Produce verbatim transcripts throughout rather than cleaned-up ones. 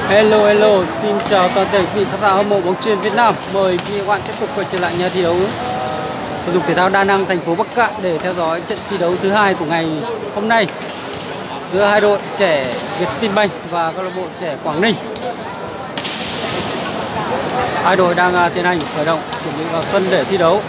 Hello hello, xin chào toàn thể quý vị khán giả hâm mộ bóng chuyền Việt Nam. Mời quý vị các bạn tiếp tục quay trở lại nhà thi đấu thể dục thể thao Đa Năng, thành phố Bắc Kạn để theo dõi trận thi đấu thứ hai của ngày hôm nay giữa hai đội trẻ Vietinbank và câu lạc bộ trẻ Quảng Ninh. Hai đội đang tiến hành khởi động, chuẩn bị vào sân để thi đấu.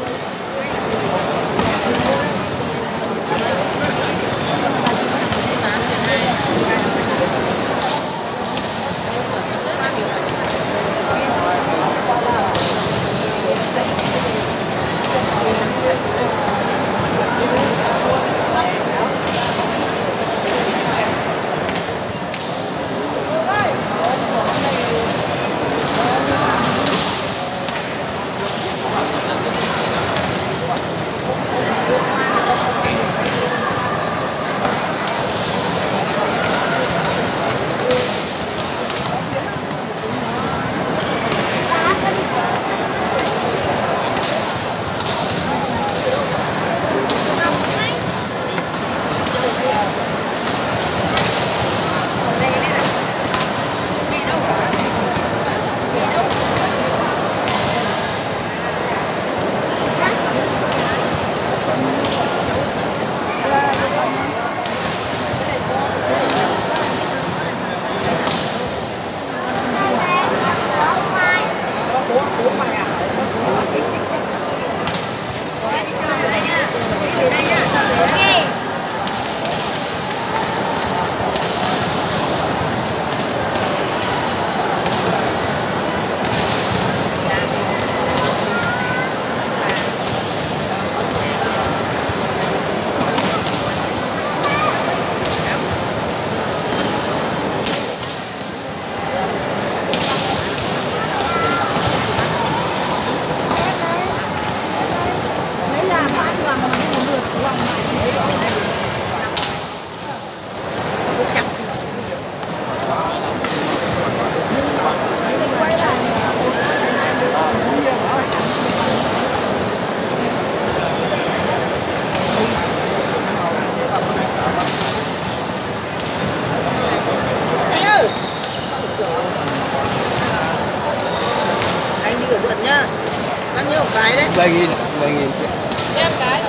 mười nghìn, mười nghìn em cái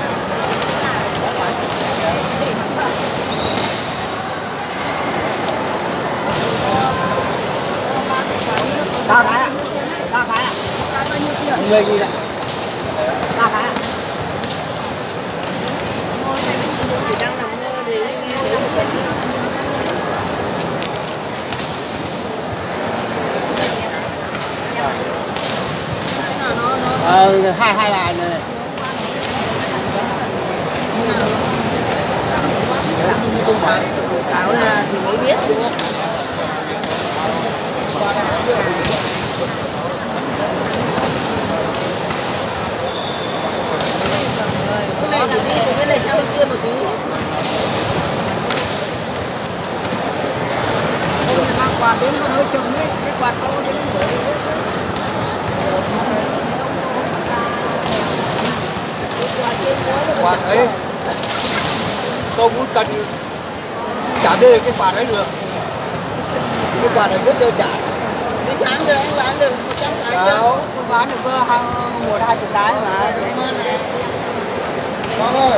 ba cái ạ, ba cái ạ, mười nghìn ạ, ba cái ạ. chỉ đang nằm mơ thì Ờ, hai hai là này. cáo là thì mới biết đúng không? Cái này là đi, cái này sang bên kia một tí. Mang quạt đến nó hơi chừng ấy, cái quạt to đến quạt ấy tôi muốn cần chả đưa cái quạt ấy được, cái quạt này rất đơn giản. Buổi sáng giờ anh bán được một trăm cái chưa? Đâu, tôi bán được một hai chục cái mà. Cảm ơn này. Con ơi.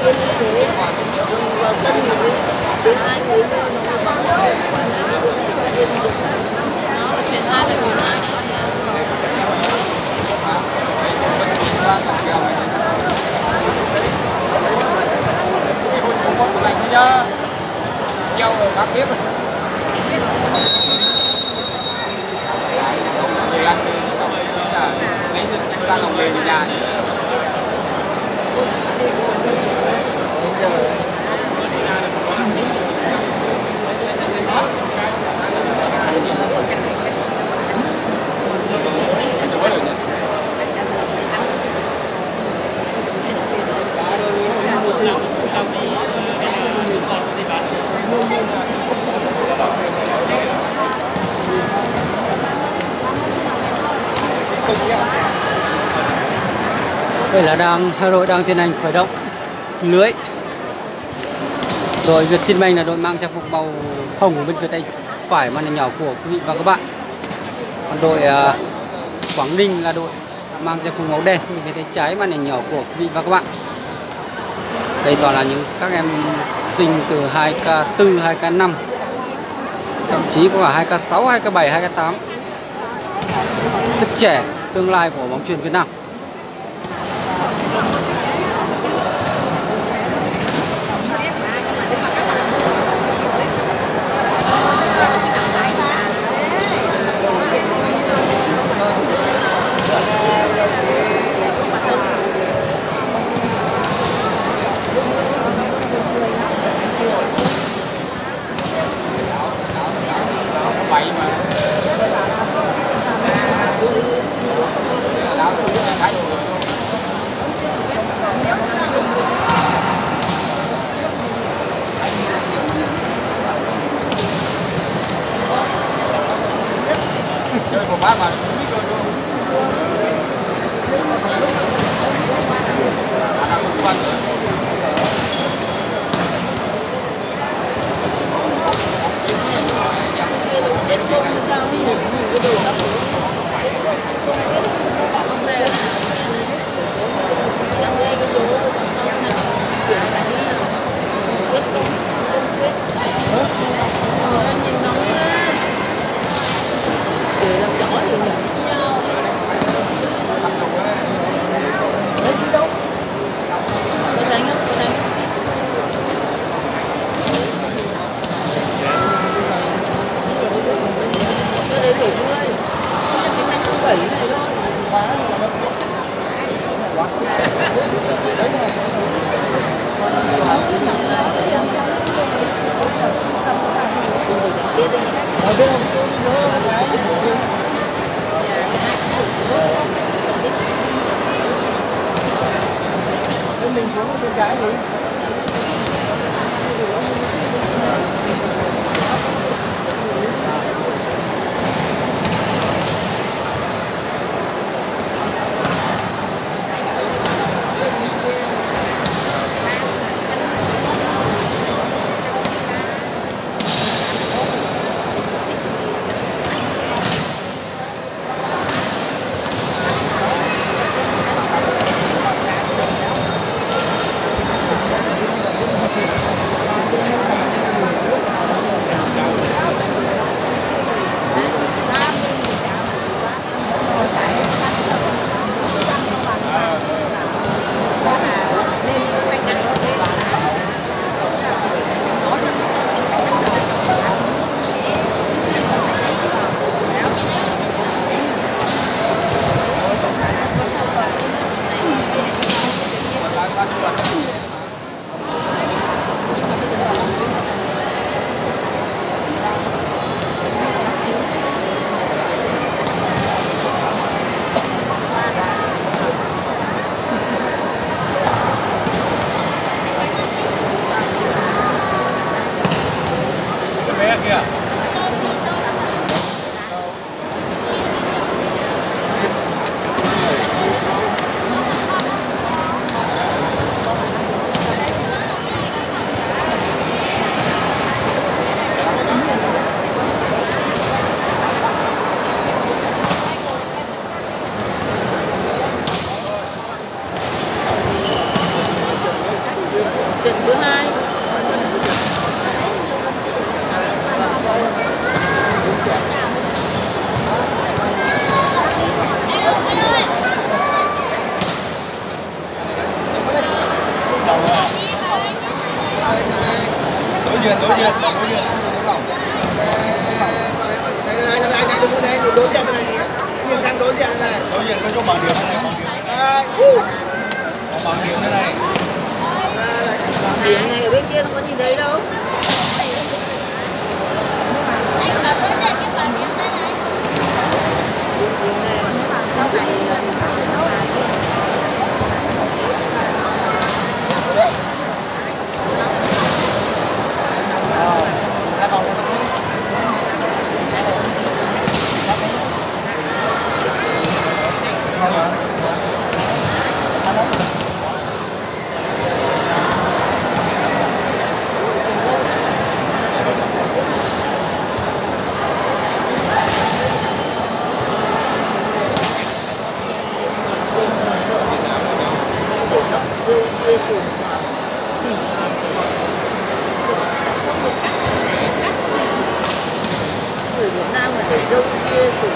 viên như thế đừng vào sân thì đến hai người nữa nó chuyển hai là chuyển hai không có tủ lạnh nhá, treo ở các bếp người ăn thì nó là lấy những ba lòng về nhà. Vậy là đang Hà Nội đang tiến hành khởi động lưới. Đội Việt Tin Banh là đội mang trang phục màu hồng bên phía tay phải màn hình nhỏ của quý vị và các bạn. Còn đội uh, Quảng Ninh là đội mang trang phục màu đen bên phía tay trái màn hình nhỏ của quý vị và các bạn. Đây toàn là những các em sinh từ hai K bốn, hai K năm, thậm chí có cả hai K sáu, hai K bảy, hai K tám. Rất trẻ, tương lai của bóng chuyền Việt Nam. Chơi của bác mà sao nhìn nhìn cái đồ đó nhìn nó để làm chó gì nhỉ? Có đánh không? Có đánh. Cái đấy bảy mươi, sinh năm không bảy này thôi. Chết đi. mình xuống bên trái gì? trận thứ hai. Đối diện, đối diện, đối diện. Này, này, này, đừng có này, đối diện này này. Nhìn sang đối diện này. Đối diện có chỗ bằng điểm này, bằng điểm. Có bằng điểm thế này. Bằng điểm này ở bên kia không có nhìn thấy đâu. Điểm này sau này hai vòng người Việt Nam là để dâu kia sụp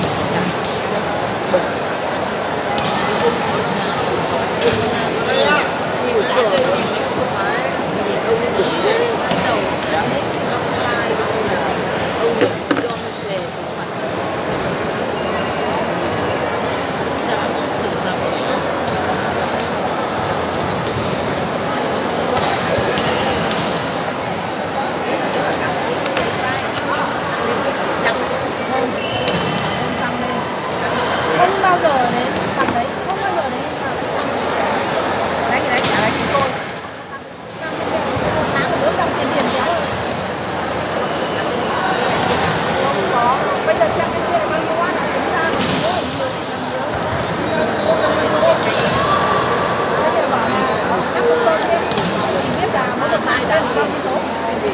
không bao giờ đấy tầm đấy không bao giờ đấy đánh cái đấy trả lại cho tôi tháng một bữa trong tiền tiền kéo không có bây giờ xem cái kia là bao nhiêu watt là tính ra là nhiều bây giờ bảo là các công ty thì biết là mỗi một ngày ra bao nhiêu số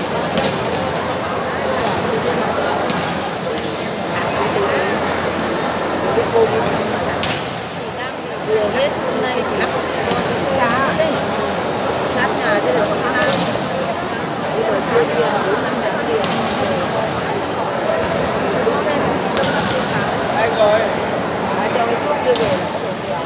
cái cô chị đang vừa hết hôm nay thì cá đây sát nhà chứ là không sao bây giờ chưa tiền bốn năm trăm tiền đúng lên tâm tâm tiền khảo anh rồi mà cho cái thuốc kia về là có được tiền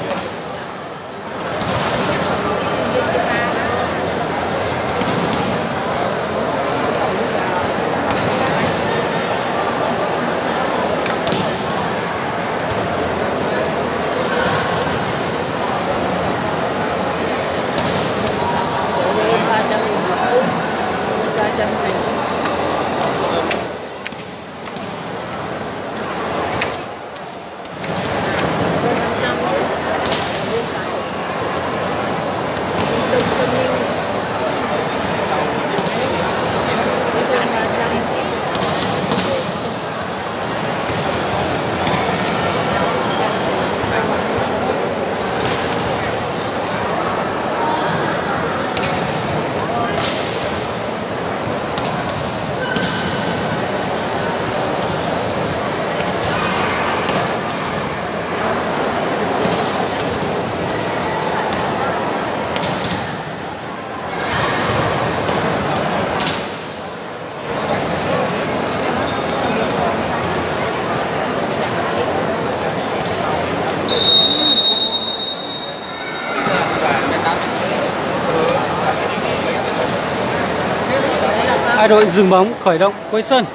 Hai đội dừng bóng khởi động quay sân.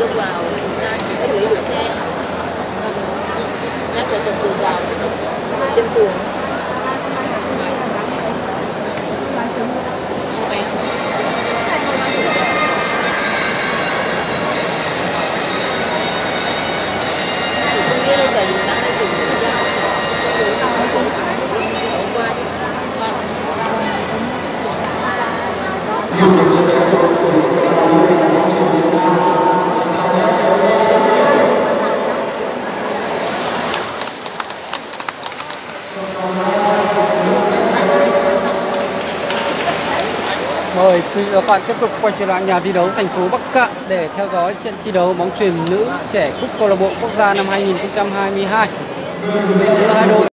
lúc vào ra chỉ có gửi được xe nhắc là từ từ vào trên tường. Mời quý vị và các bạn tiếp tục quay trở lại nhà thi đấu thành phố Bắc Cạn để theo dõi trận thi đấu bóng chuyền nữ trẻ cúp câu lạc bộ quốc gia năm hai nghìn không trăm hai mươi hai giữa hai đội.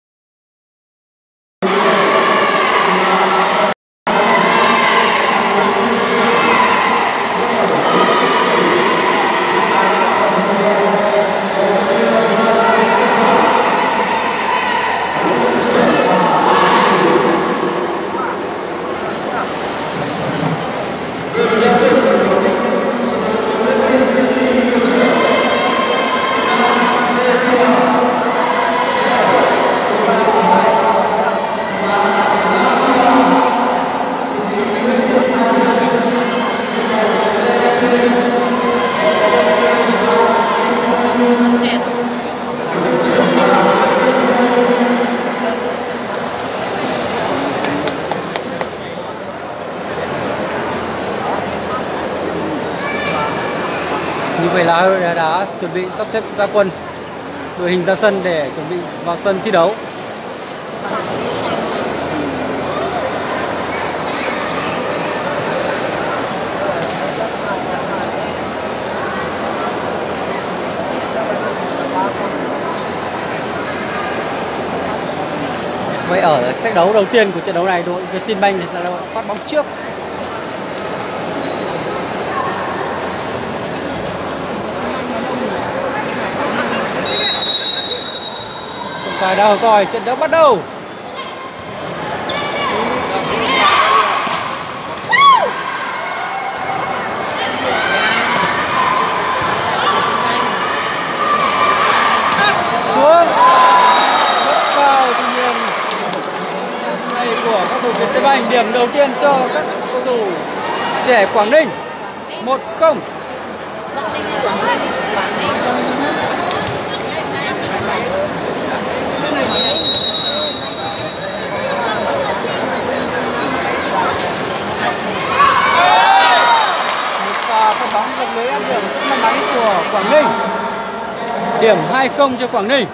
Như vậy là đội đã, đã chuẩn bị sắp xếp ra quân, đội hình ra sân để chuẩn bị vào sân thi đấu. Vậy ở set đấu đầu tiên của trận đấu này, đội Vietinbank sẽ là phát bóng trước. Trọng tài đã còi, trận đấu bắt đầu. Xuống rất cao, tuy nhiên này của các thủ Vietinbank, điểm đầu tiên cho các cầu thủ trẻ Quảng Ninh. Một không. Bóng giật lưới ăn điểm rất may mắn của Quảng Ninh. Điểm hai không cho Quảng Ninh.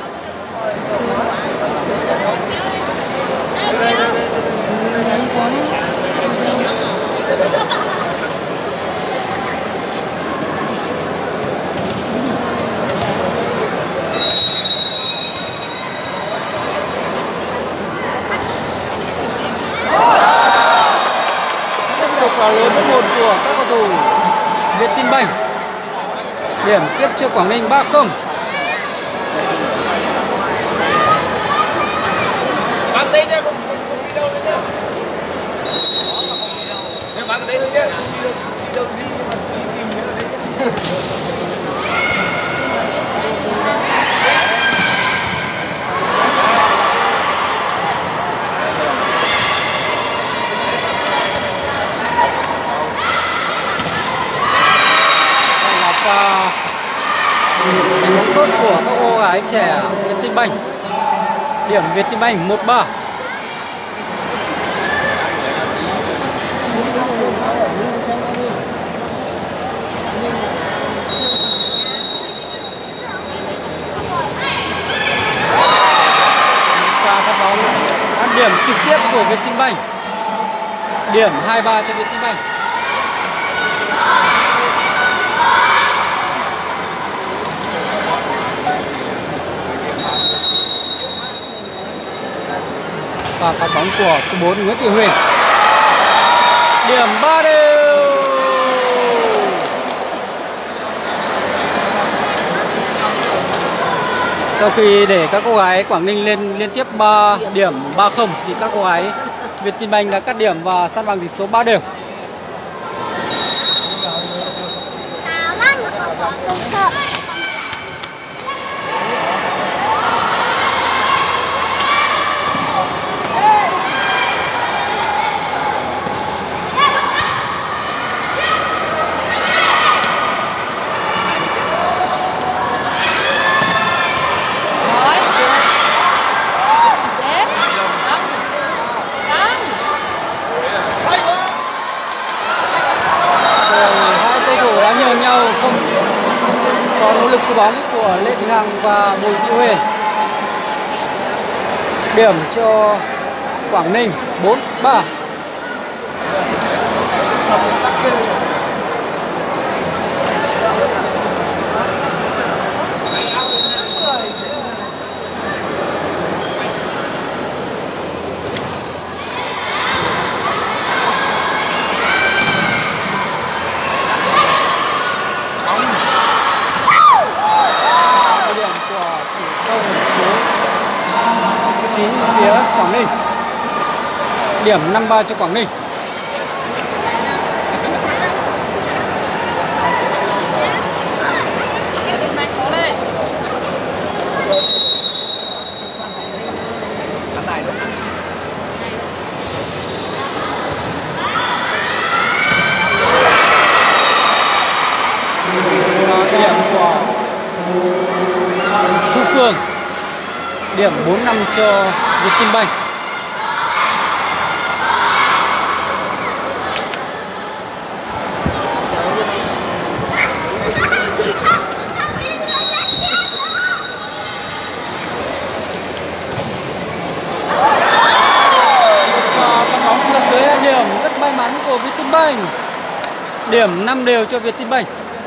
Tiếp tục vào lưới bắt một của các cầu thủ Vietinbank. Điểm tiếp cho Quảng Ninh ba không. Bắn tên nhé, không đi đâu nữa. Nếu bắn cái đấy thôi nhé, không đi đâu, đi đâu đi nhưng mà đi tìm nữa đấy. Và đánh bóng tốt của các cô gái trẻ Vietinbank. Điểm Vietinbank một ba. Và phát bóng ăn điểm trực tiếp của Vietinbank. Điểm hai ba cho Vietinbank. Và phát bóng của số bốn Nguyễn Thị Huyền. Điểm ba đều. Sau khi để các cô gái Quảng Ninh lên liên tiếp ba điểm ba không thì các cô gái Vietinbank đã cắt điểm và san bằng tỷ số ba đều. lực cứu bóng của Lê Thị Hằng và Bùi Thị Huyền. Điểm cho Quảng Ninh bốn ba. Phía Quảng Ninh. Điểm năm ba cho Quảng Ninh. Điểm của Thu Phương. Điểm bốn năm cho Vietinbank. Và bóng bóng lật lưới điểm rất may mắn của Vietinbank. Điểm năm đều cho Vietinbank.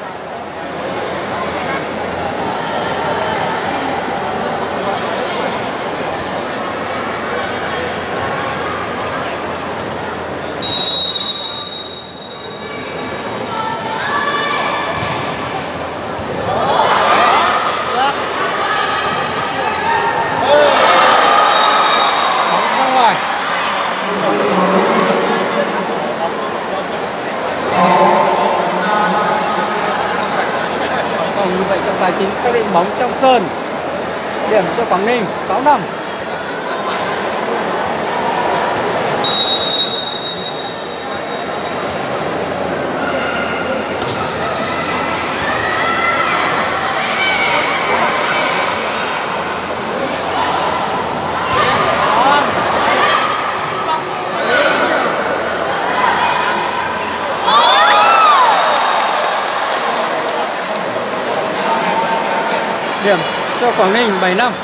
Như vậy trọng tài chính xác định bóng trong sân. Điểm cho Quảng Ninh sáu năm. Điểm cho Quảng Ninh bảy năm.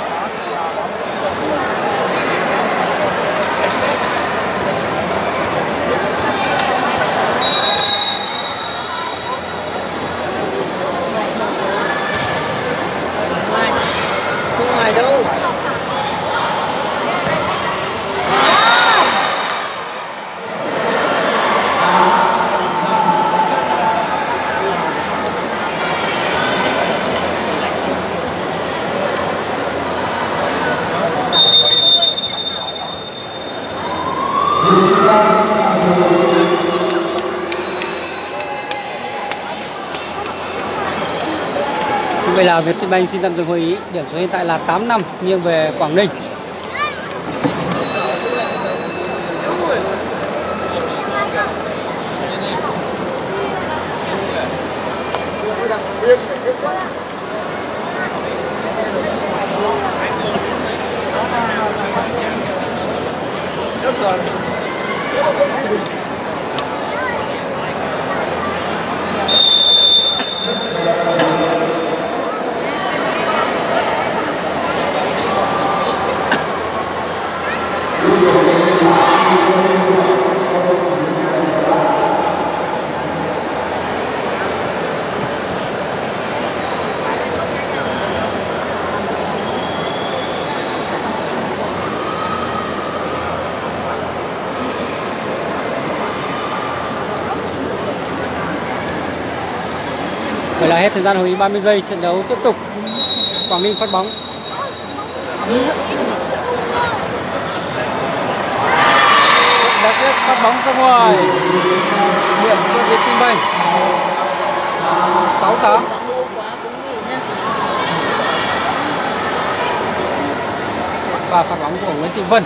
Không ngoài đâu. Vậy là Vietinbank xin tạm dừng hội ý. Điểm số hiện tại là tám năm nghiêng về Quảng Ninh. Vậy là hết thời gian hội ý ba mươi giây, trận đấu tiếp tục. Quảng Ninh phát bóng. Đã tiếp phát bóng ra ngoài. Điểm cho Vietinbank sáu tám. Và phát bóng của Nguyễn Thị Vân.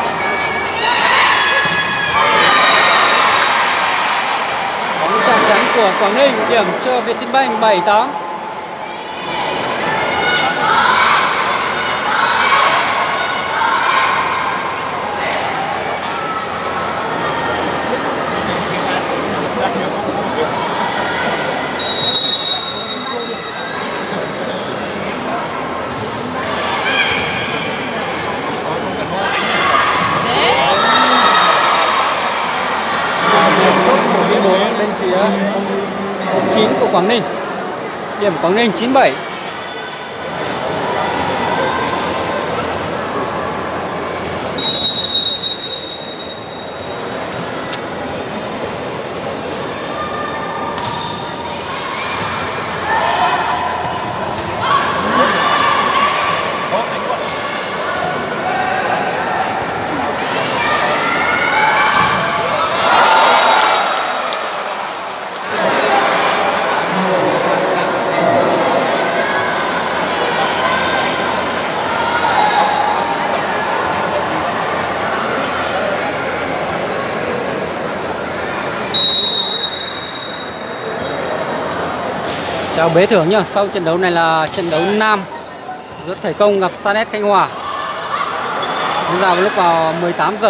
Bóng chạm chắn của Quảng Ninh, điểm cho Vietinbank bảy tám. Bên phía số chín của Quảng Ninh, điểm Quảng Ninh chín bảy. Chào bế thưởng nhá. Sau trận đấu này là trận đấu nam giữa Thể Công gặp Sanet Khánh Hòa. Diễn ra vào lúc vào mười tám giờ.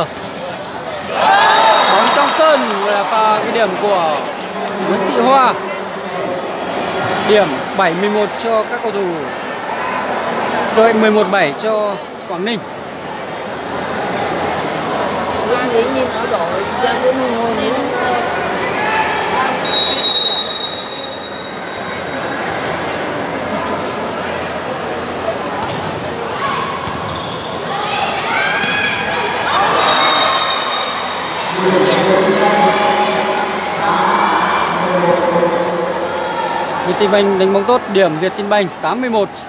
Bóng trong sân là pha cái điểm của Nguyễn Thị Hoa. Điểm bảy mười một cho các cầu thủ. Rồi mười một bảy cho Quảng Ninh. Nghĩ nhìn ở đội ra bốn ngôi. Vietinbank đánh bóng tốt, điểm Vietinbank tám mươi mốt.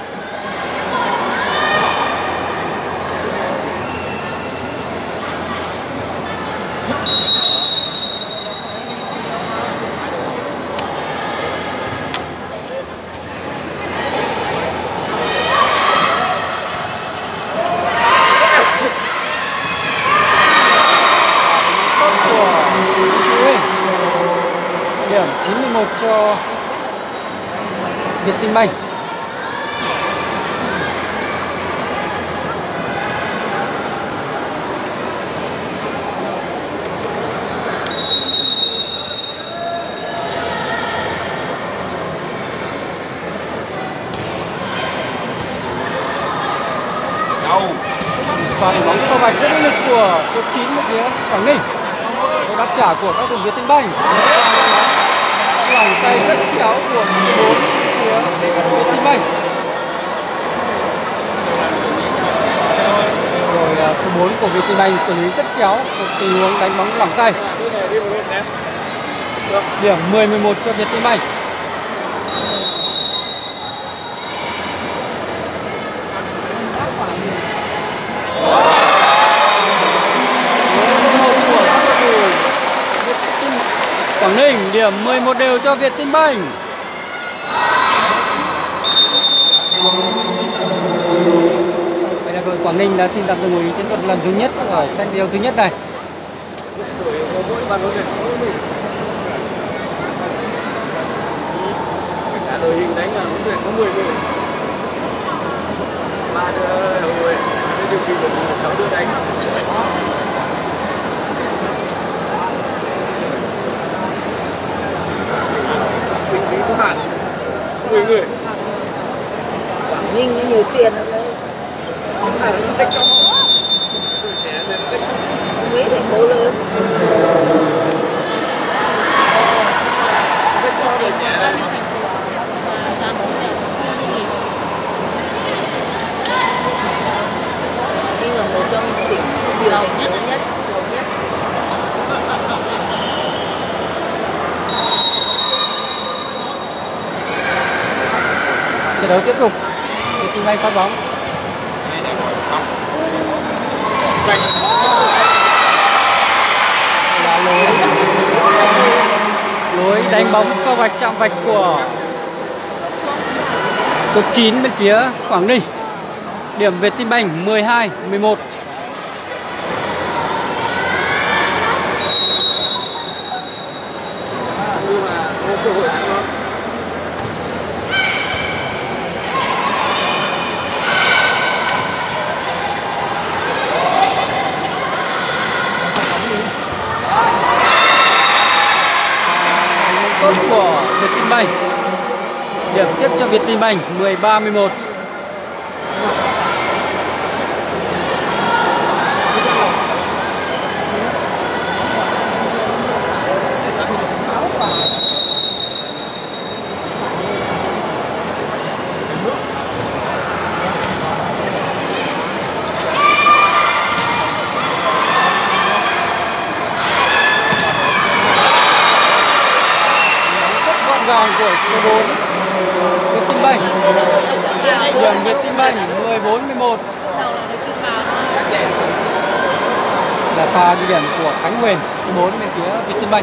Điểm chín mươi mốt cho Vietinbank. Và đánh bóng sau vạch rất nỗ lực của số chín bên phía Quảng Ninh. Đáp trả của các cầu thủ Vietinbank. Lòng tay rất khéo của số bốn phía Vietinbank. Rồi số bốn của Vietinbank xử lý rất khéo một tình huống đánh bóng lỏng tay. Điểm mười mười một cho Vietinbank. Quảng Ninh điểm mười một đều cho Vietinbank. Vậy là đội Quảng Ninh đã xin tạm dừng buổi chiến thuật lần thứ nhất ở set đấu thứ nhất này. Cả đội hình đánh là huấn luyện có mười người. ba đứa đầu người, cái dự bị của sáu đứa đánh. mười người. Quảng Ninh có nhiều tiền ở đây. Mấy thành phố lớn. Đây là một trong những tỉnh giàu nhất nhất. Trận đấu tiếp tục. Vietinbank phát bóng. Là lối lối đánh bóng sau vạch chạm vạch của số chín bên phía Quảng Ninh. Điểm Vietinbank mười hai mười một. Nhưng mà tốt của Vietinbank. Điểm tiếp cho Vietinbank mười ba mười một. Gọn của số bốn Vietinbank. Điểm Vietinbank mười bốn mười một. Là pha ghi điểm của Khánh Huyền số bốn bên phía Vietinbank.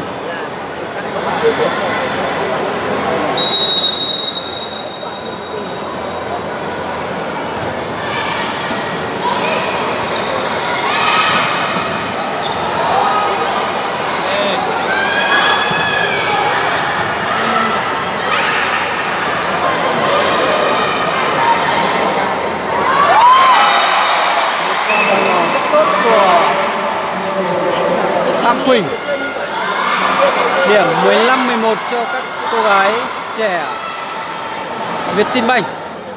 Phạm Quỳnh. Điểm mười lăm mười một cho các cô gái trẻ Vietinbank.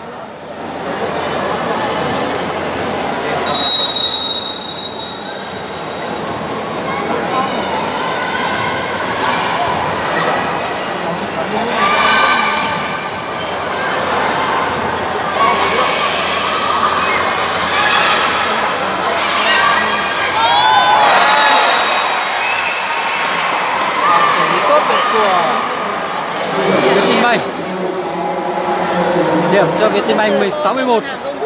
Vietinbank. Điểm cho Vietinbank mười sáu mười một.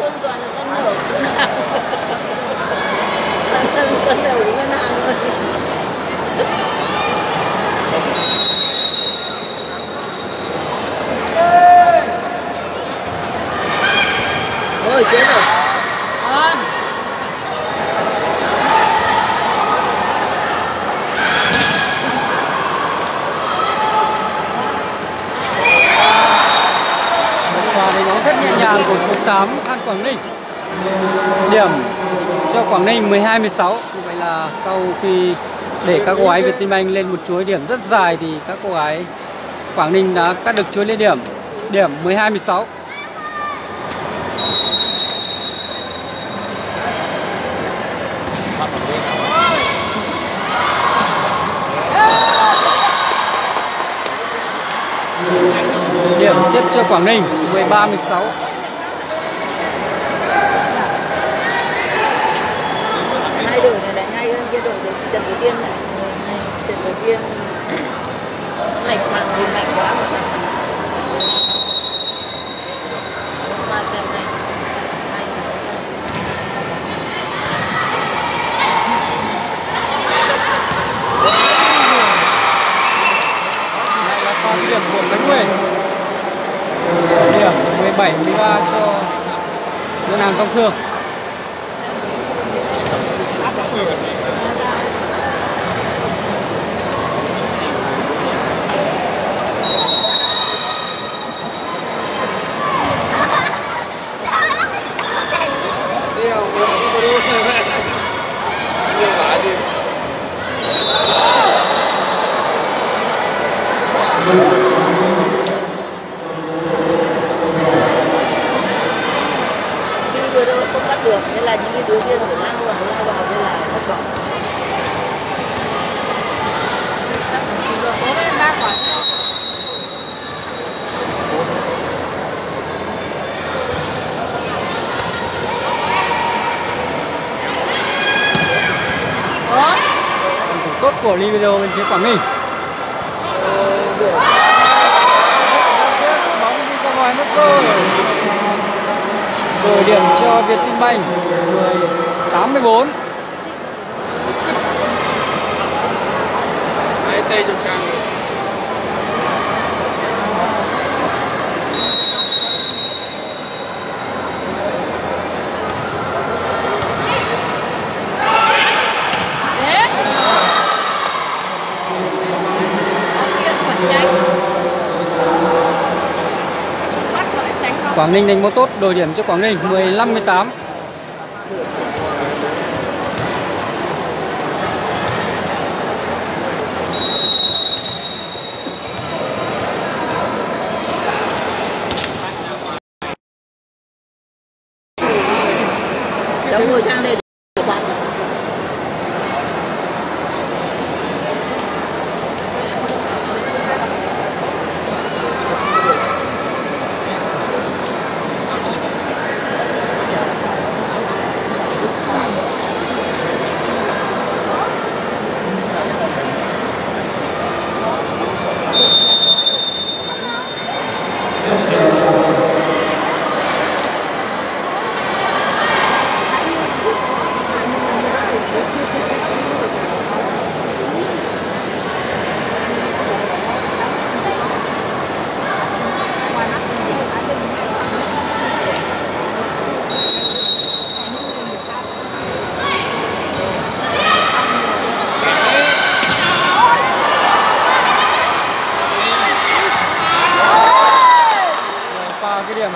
Ôi chết rồi. Rất nhẹ nhàng của số tám An Quảng Ninh. Điểm cho Quảng Ninh mười hai mười sáu. Như vậy là sau khi để các cô gái Vietinbank lên một chuỗi điểm rất dài thì các cô gái Quảng Ninh đã cắt được chuỗi lên điểm. Điểm mười hai mười sáu. Điểm tiếp cho Quảng Ninh mười ba mười sáu. Hai đội này đánh hay hơn cái đội đội trận đầu tiên này. Trận đầu tiên lệch thẳng thì mạnh quá mà. Qua xem này. Lại là pha điểm của Khánh Huyền. Điểm mười bảy mười ba cho Ngân hàng Công Thương. Vừa đâu không bắt được, thế là những cái đối viên phải lao vào lao vào thế là thất vọng. Chỉ vừa có cái ba quả thôi. Ủa? Tốt của Libero bên phía Quảng Ninh. Bóng đi ra ngoài mất rồi. Đổi điểm cho Vietinbank mười tám mười bốn. Hai tay trong sang. Quảng Ninh đánh bóng tốt, đổi điểm cho Quảng Ninh mười lăm mười tám.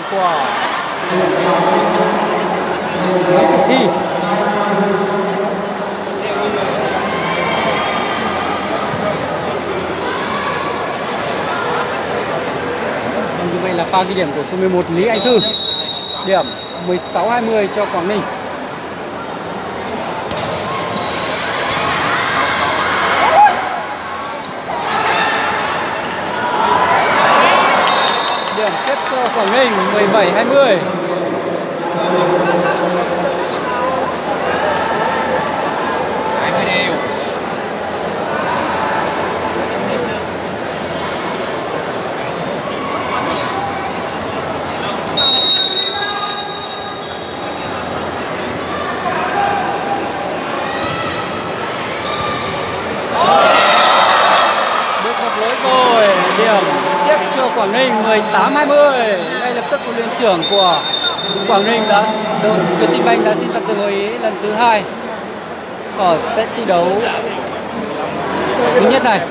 của Nguyễn Thị Thi. Như vậy là pha ghi điểm của số mười một Lý Anh Thư. Điểm mười sáu hai mươi cho Quảng Ninh. Điểm tiếp cho Quảng Ninh mười bảy hai mươi. hai mươi đều. Điểm tiếp cho Quảng Ninh mười tám hai mươi. Ngay lập tức huấn luyện trưởng của Quảng Ninh đã Vietinbank đã xin tạm dừng hội ý lần thứ hai ở set thi đấu thứ nhất này.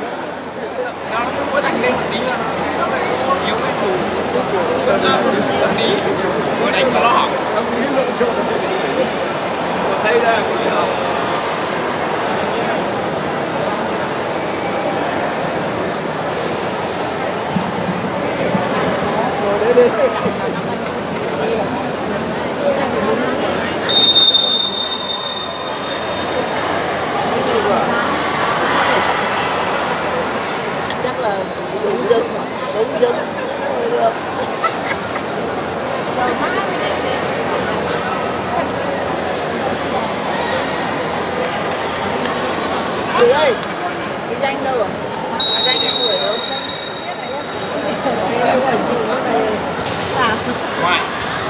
Chắc là đúng dưng, đúng dưng. Được. Chị ơi, cái danh đâu rồi? Danh của người đâu? Đây là chị nó này. À. Ngoài.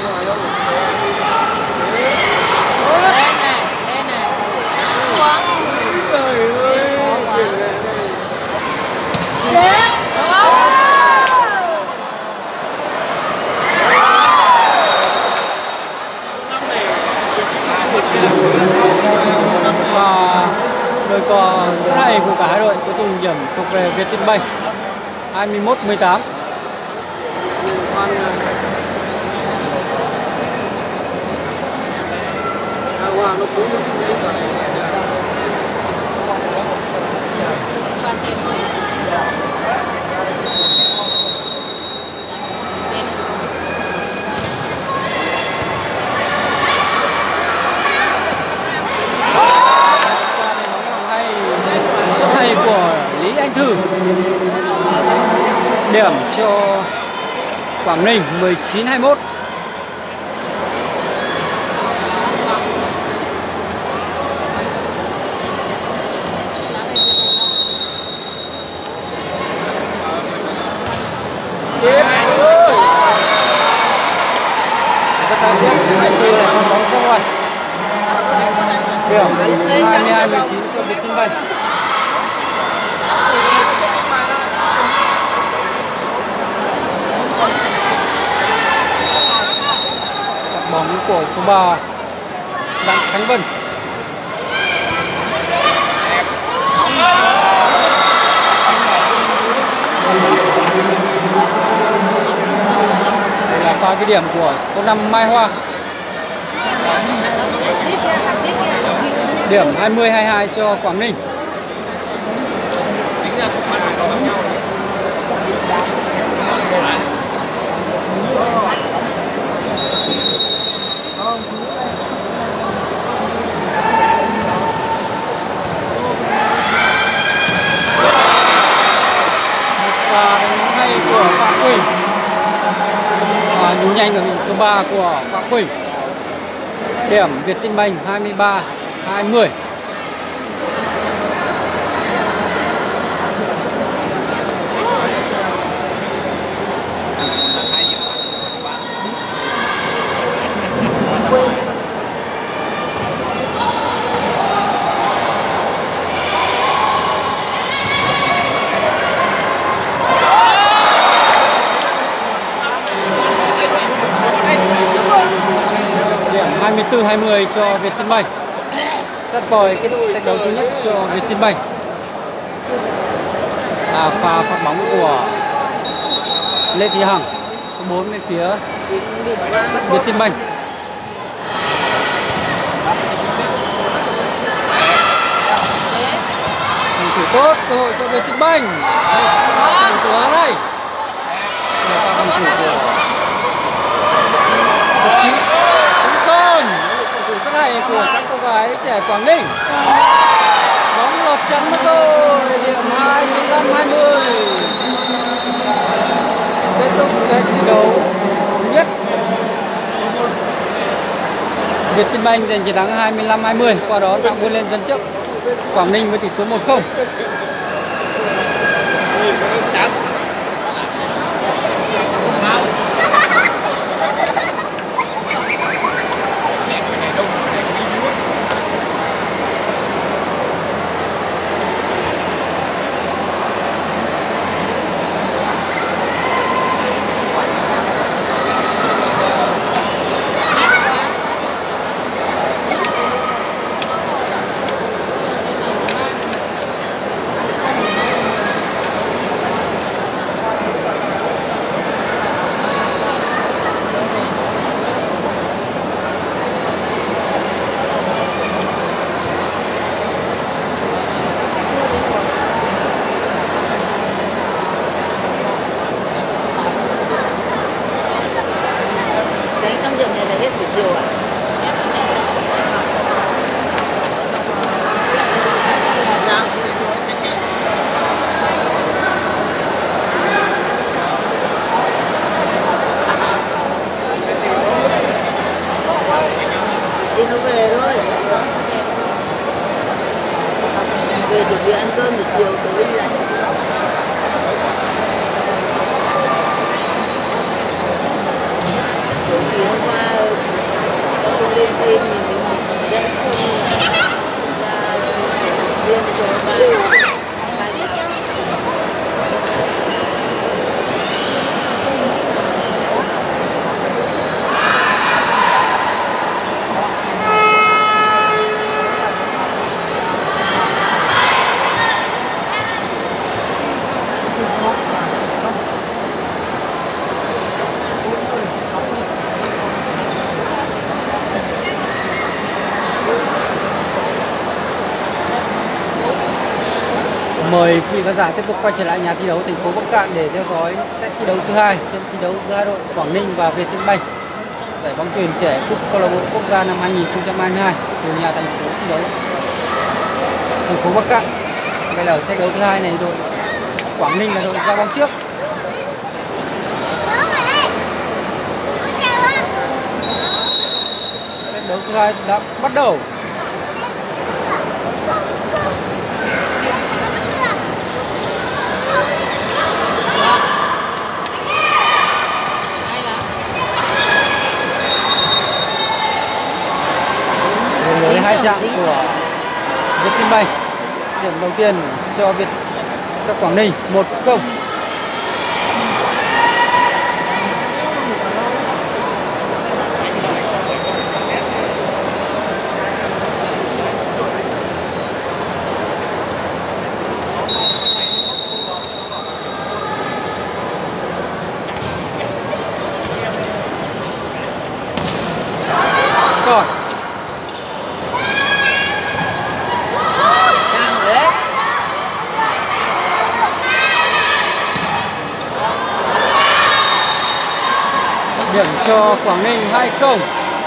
Đây này, đây này. Xuống. Trời ơi. Chết. Và đội cò rất hay của cả hai đội, cuối cùng điểm thuộc về Vietinbank hai mươi mốt mười tám. Nó cũng được Và tiền mười. Rất hay của Lý Anh Thư. Điểm cho Quảng Ninh mười chín hai mươi mốt. Rất đáng tiếc Anh Thư lại không bóng ra ngoài. Điểm hai mươi hai mười chín cho Vietinbank. Bóng của số ba Đặng Khánh Vân. Đây là pha ghi điểm của số năm Mai Hoa. Điểm hai mươi hai mươi hai cho Quảng Ninh. Và đánh hay của Phạm Quỳnh. Và nhú nhanh ở vị số ba của Phạm Quỳnh. Điểm Vietinbank hai mươi ba hai mươi. hai mươi tư hai mươi cho Vietinbank. Set point kết thúc set đấu thứ nhất cho Vietinbank. Là pha phát bóng của Lê Thị Hằng, số bốn bên phía Vietinbank. Phòng thủ tốt, cơ hội cho Vietinbank. Phòng thủ ở đây. Đây là phòng thủ của số chín. Tấn công. Phòng thủ rất hay của các cô gái trẻ Quảng Ninh. Bóng lọt chắn mất rồi. Điểm hai mươi lăm hai mươi. Kết thúc set thi đấu thứ nhất. Vietinbank giành chiến thắng hai mươi lăm hai mươi, qua đó tạo vươn lên dẫn trước Quảng Ninh với tỷ số một không. Đánh xong giờ này là hết buổi chiều ạ? Dạ. Đi nó về thôi. Về chuẩn bị ăn cơm để chiều tối đi lại. Buổi chiều hôm qua tôi lên thêm thì mình dẫn không là riêng cho ba hai giờ. Mời quý vị khán giả tiếp tục quay trở lại nhà thi đấu thành phố Bắc Cạn để theo dõi set thi đấu thứ hai, trận thi đấu giữa hai đội Quảng Ninh và Vietinbank. Giải bóng chuyền trẻ cúp câu lạc bộ quốc gia năm hai nghìn không trăm hai mươi hai từ nhà thành phố thi đấu thành phố Bắc Cạn. Đây là ở set đấu thứ hai này, đội Quảng Ninh là đội ra bóng trước. Set đấu thứ hai đã bắt đầu. Với hai chạm của Vietinbank, điểm đầu tiên cho Việt cho Quảng Ninh một không. Còn điểm cho Quảng Ninh hai không.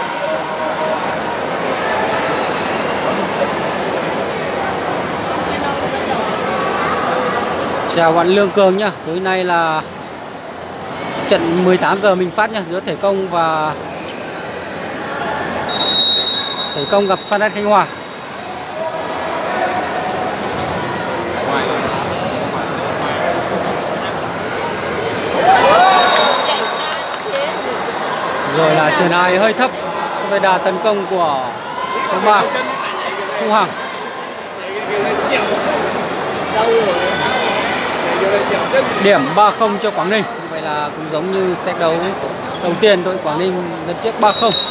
Chào bạn Lương Cường nhá. Tối nay là trận mười tám giờ mình phát nhá, giữa Thể Công và Thể Công gặp Sanet Khánh Hòa. Rồi là chuyền hai hơi thấp so với đà tấn công của số ba Thu Hằng. Điểm ba không cho Quảng Ninh. Như vậy là cũng giống như set đấu đầu tiên, đội Quảng Ninh dẫn trước ba không.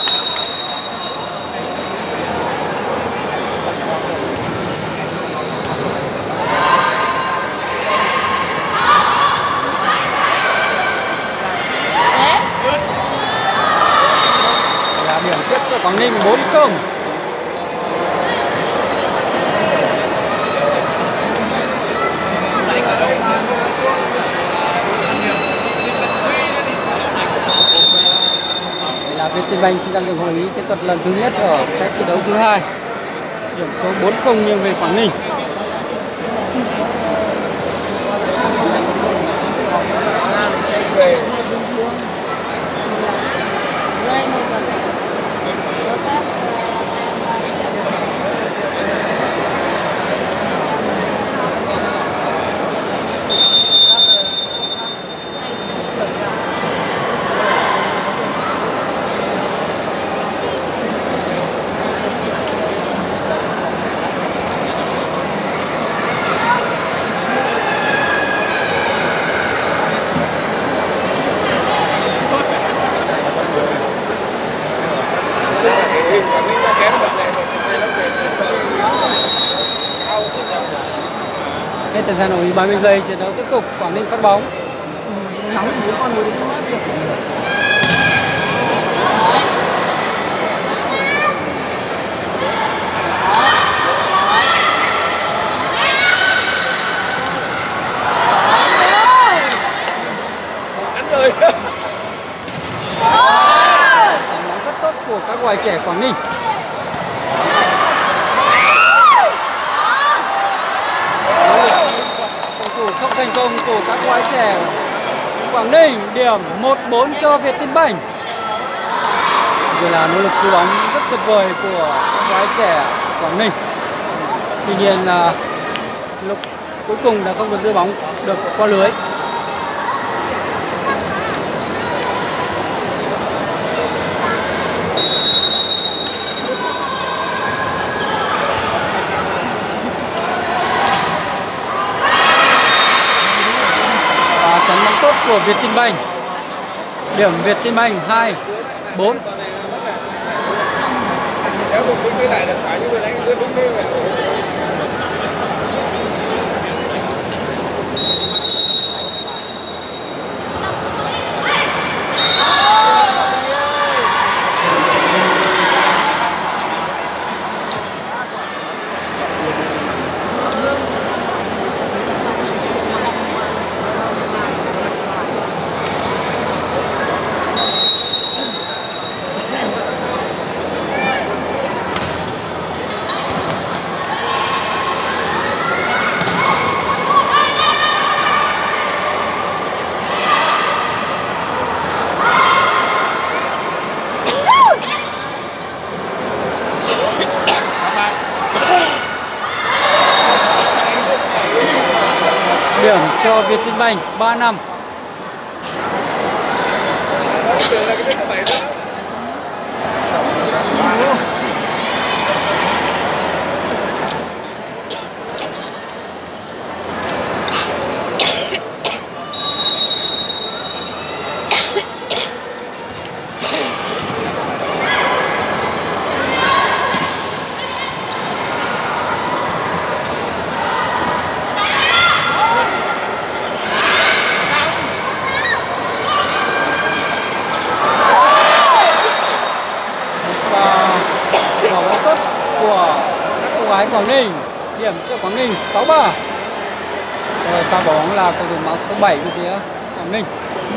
Quảng Ninh bốn không. Là Vietinbank xin tạm dừng hội ý chiến thuật lần thứ nhất ở set thi đấu thứ hai. Điểm số bốn không nghiêng về Quảng Ninh. Hết thời gian hội ý ba mươi giây, trận đấu tiếp tục. Quảng Ninh phát bóng. Phản bóng rất tốt của các ngoài trẻ Quảng Ninh. Không thành công của các quái trẻ Quảng Ninh. Điểm một bốn cho Vietinbank. Vừa là nỗ lực cứu bóng rất tuyệt vời của các quái trẻ Quảng Ninh. Tuy nhiên là lúc cuối cùng đã không được đưa bóng được qua lưới. Chắn bóng tốt của Vietinbank. Điểm Vietinbank hai bốn. Điểm cho Vietinbank ba năm. Quảng Ninh, điểm cho Quảng Ninh sáu ba. Rồi pha bóng là cầu thủ áo số bảy của phía Quảng Ninh.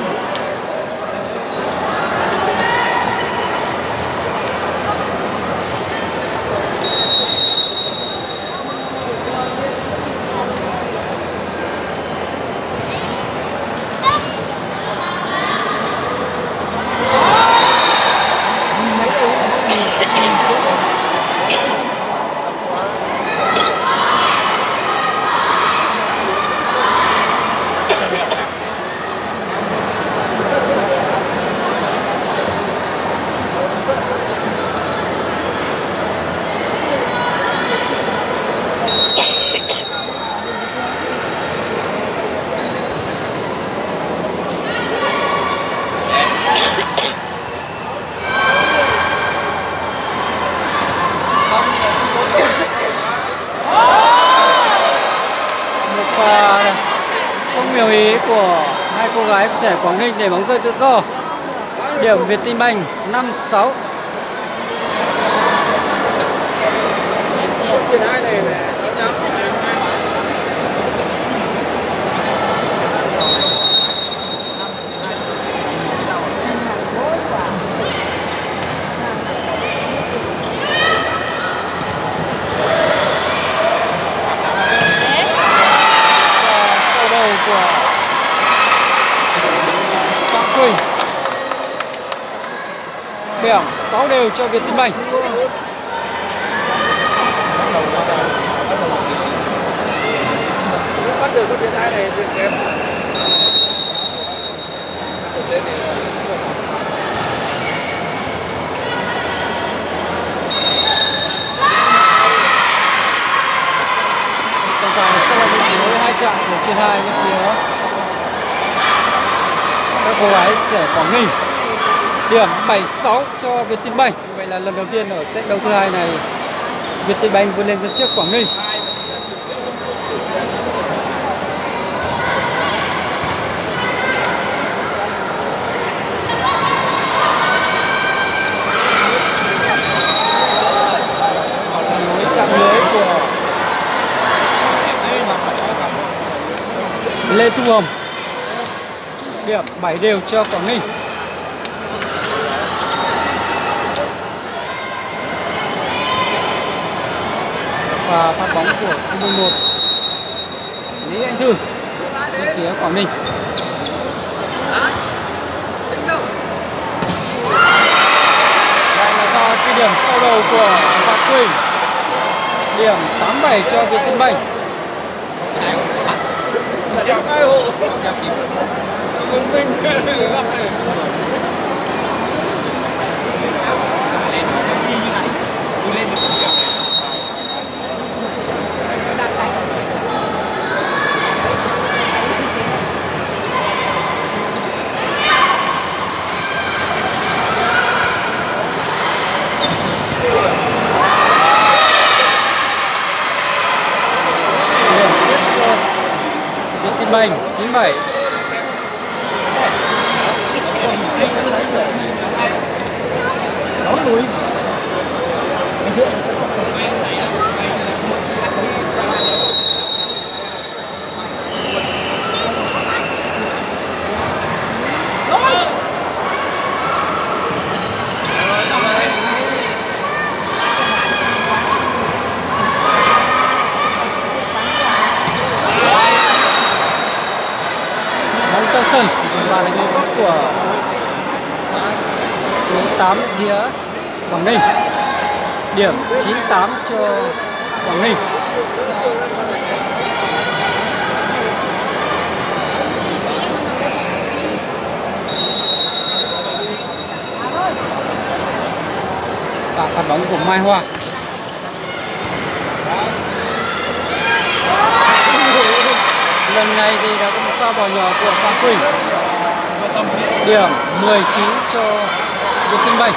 Không hiểu ý của hai cô gái trẻ Quảng Ninh để bóng rơi tự do. Điểm Vietinbank năm sáu. chuyện hai này về đánh nhau. Sau đầu của Phạm Quỳnh. Điểm sáu đều cho Vietinbank. Bắt được cái chuyện hai này chuyện kém. Trọng tài sau với hai trận một trên hai bên phía các cô gái trẻ Quảng Ninh. Điểm bảy sáu cho Vietinbank. Vậy là lần đầu tiên ở set đấu thứ hai này Vietinbank vươn lên dẫn trước Quảng Ninh. Chạm lưới của Lê Thu Hồng. Điểm bảy đều cho Quảng Ninh. Và phát bóng của số mười một Lý Anh Thư bên phía Quảng Ninh. Đây là do cái điểm sau đầu của Phạm Quỳnh. Điểm tám bảy cho Vietinbank. Vietinbank chín bảy. Đón núi. Johnson và đánh góc của số tám phía Quảng Ninh. Điểm chín tám cho Quảng Ninh. Và phạt bóng của Mai Hoa. Lần này thì đã có một pha bỏ nhỏ của Phạm Quỳnh. Điểm mười chín cho Vietinbank.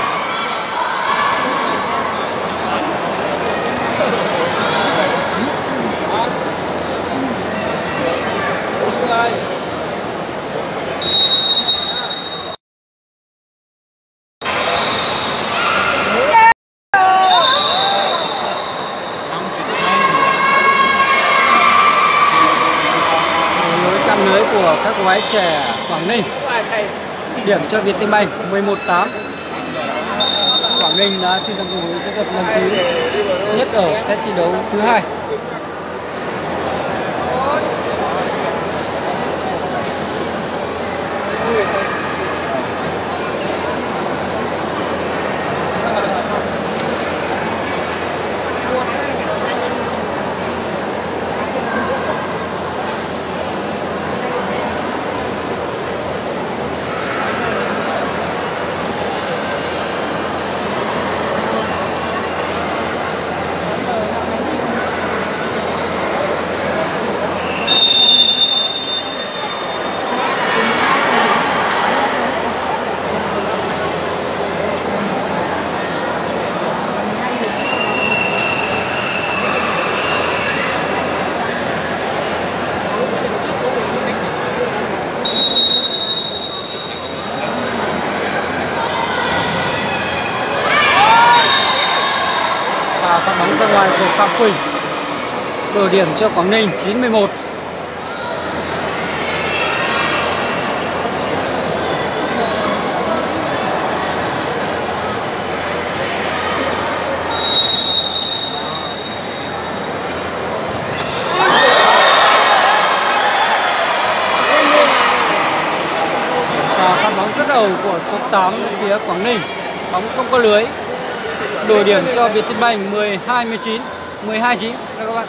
Lưới của các cô gái trẻ Quảng Ninh. Điểm cho Vietinbank mười một tám. Quảng Ninh đã xin tham dự trận đấu lần thứ nhất ở set thi đấu thứ hai. Phạm Quỳnh. Đổi điểm cho Quảng Ninh chín mươi mốt. Và phát bóng rất đầu của số tám phía Quảng Ninh. Bóng không có lưới. Đổi điểm cho Vietinbank mười hai mười chín. mười hai chín. Xin các bạn.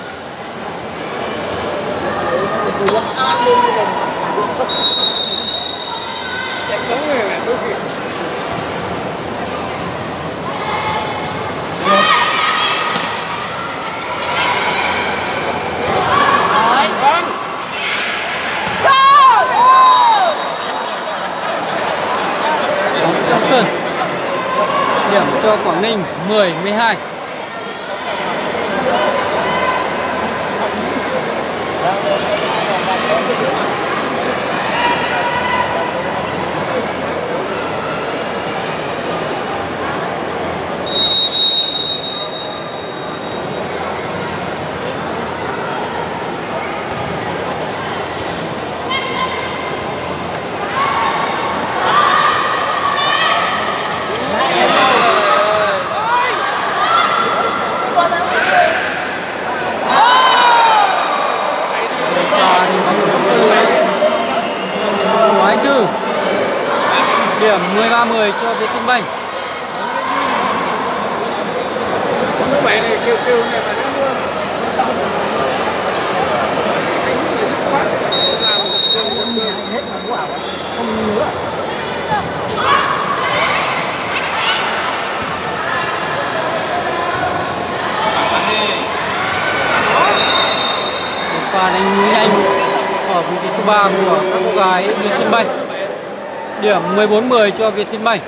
Johnson. Điểm cho Quảng Ninh mười mười hai. Điểm mười ba mười cho Vietinbank. Thứ bảy này kêu kêu này mà nó luôn. Hết mà quả không nữa. Pha đánh nhanh ở vị trí số ba của các cô gái Vietinbank. Điểm mười bốn mười cho Vietinbank.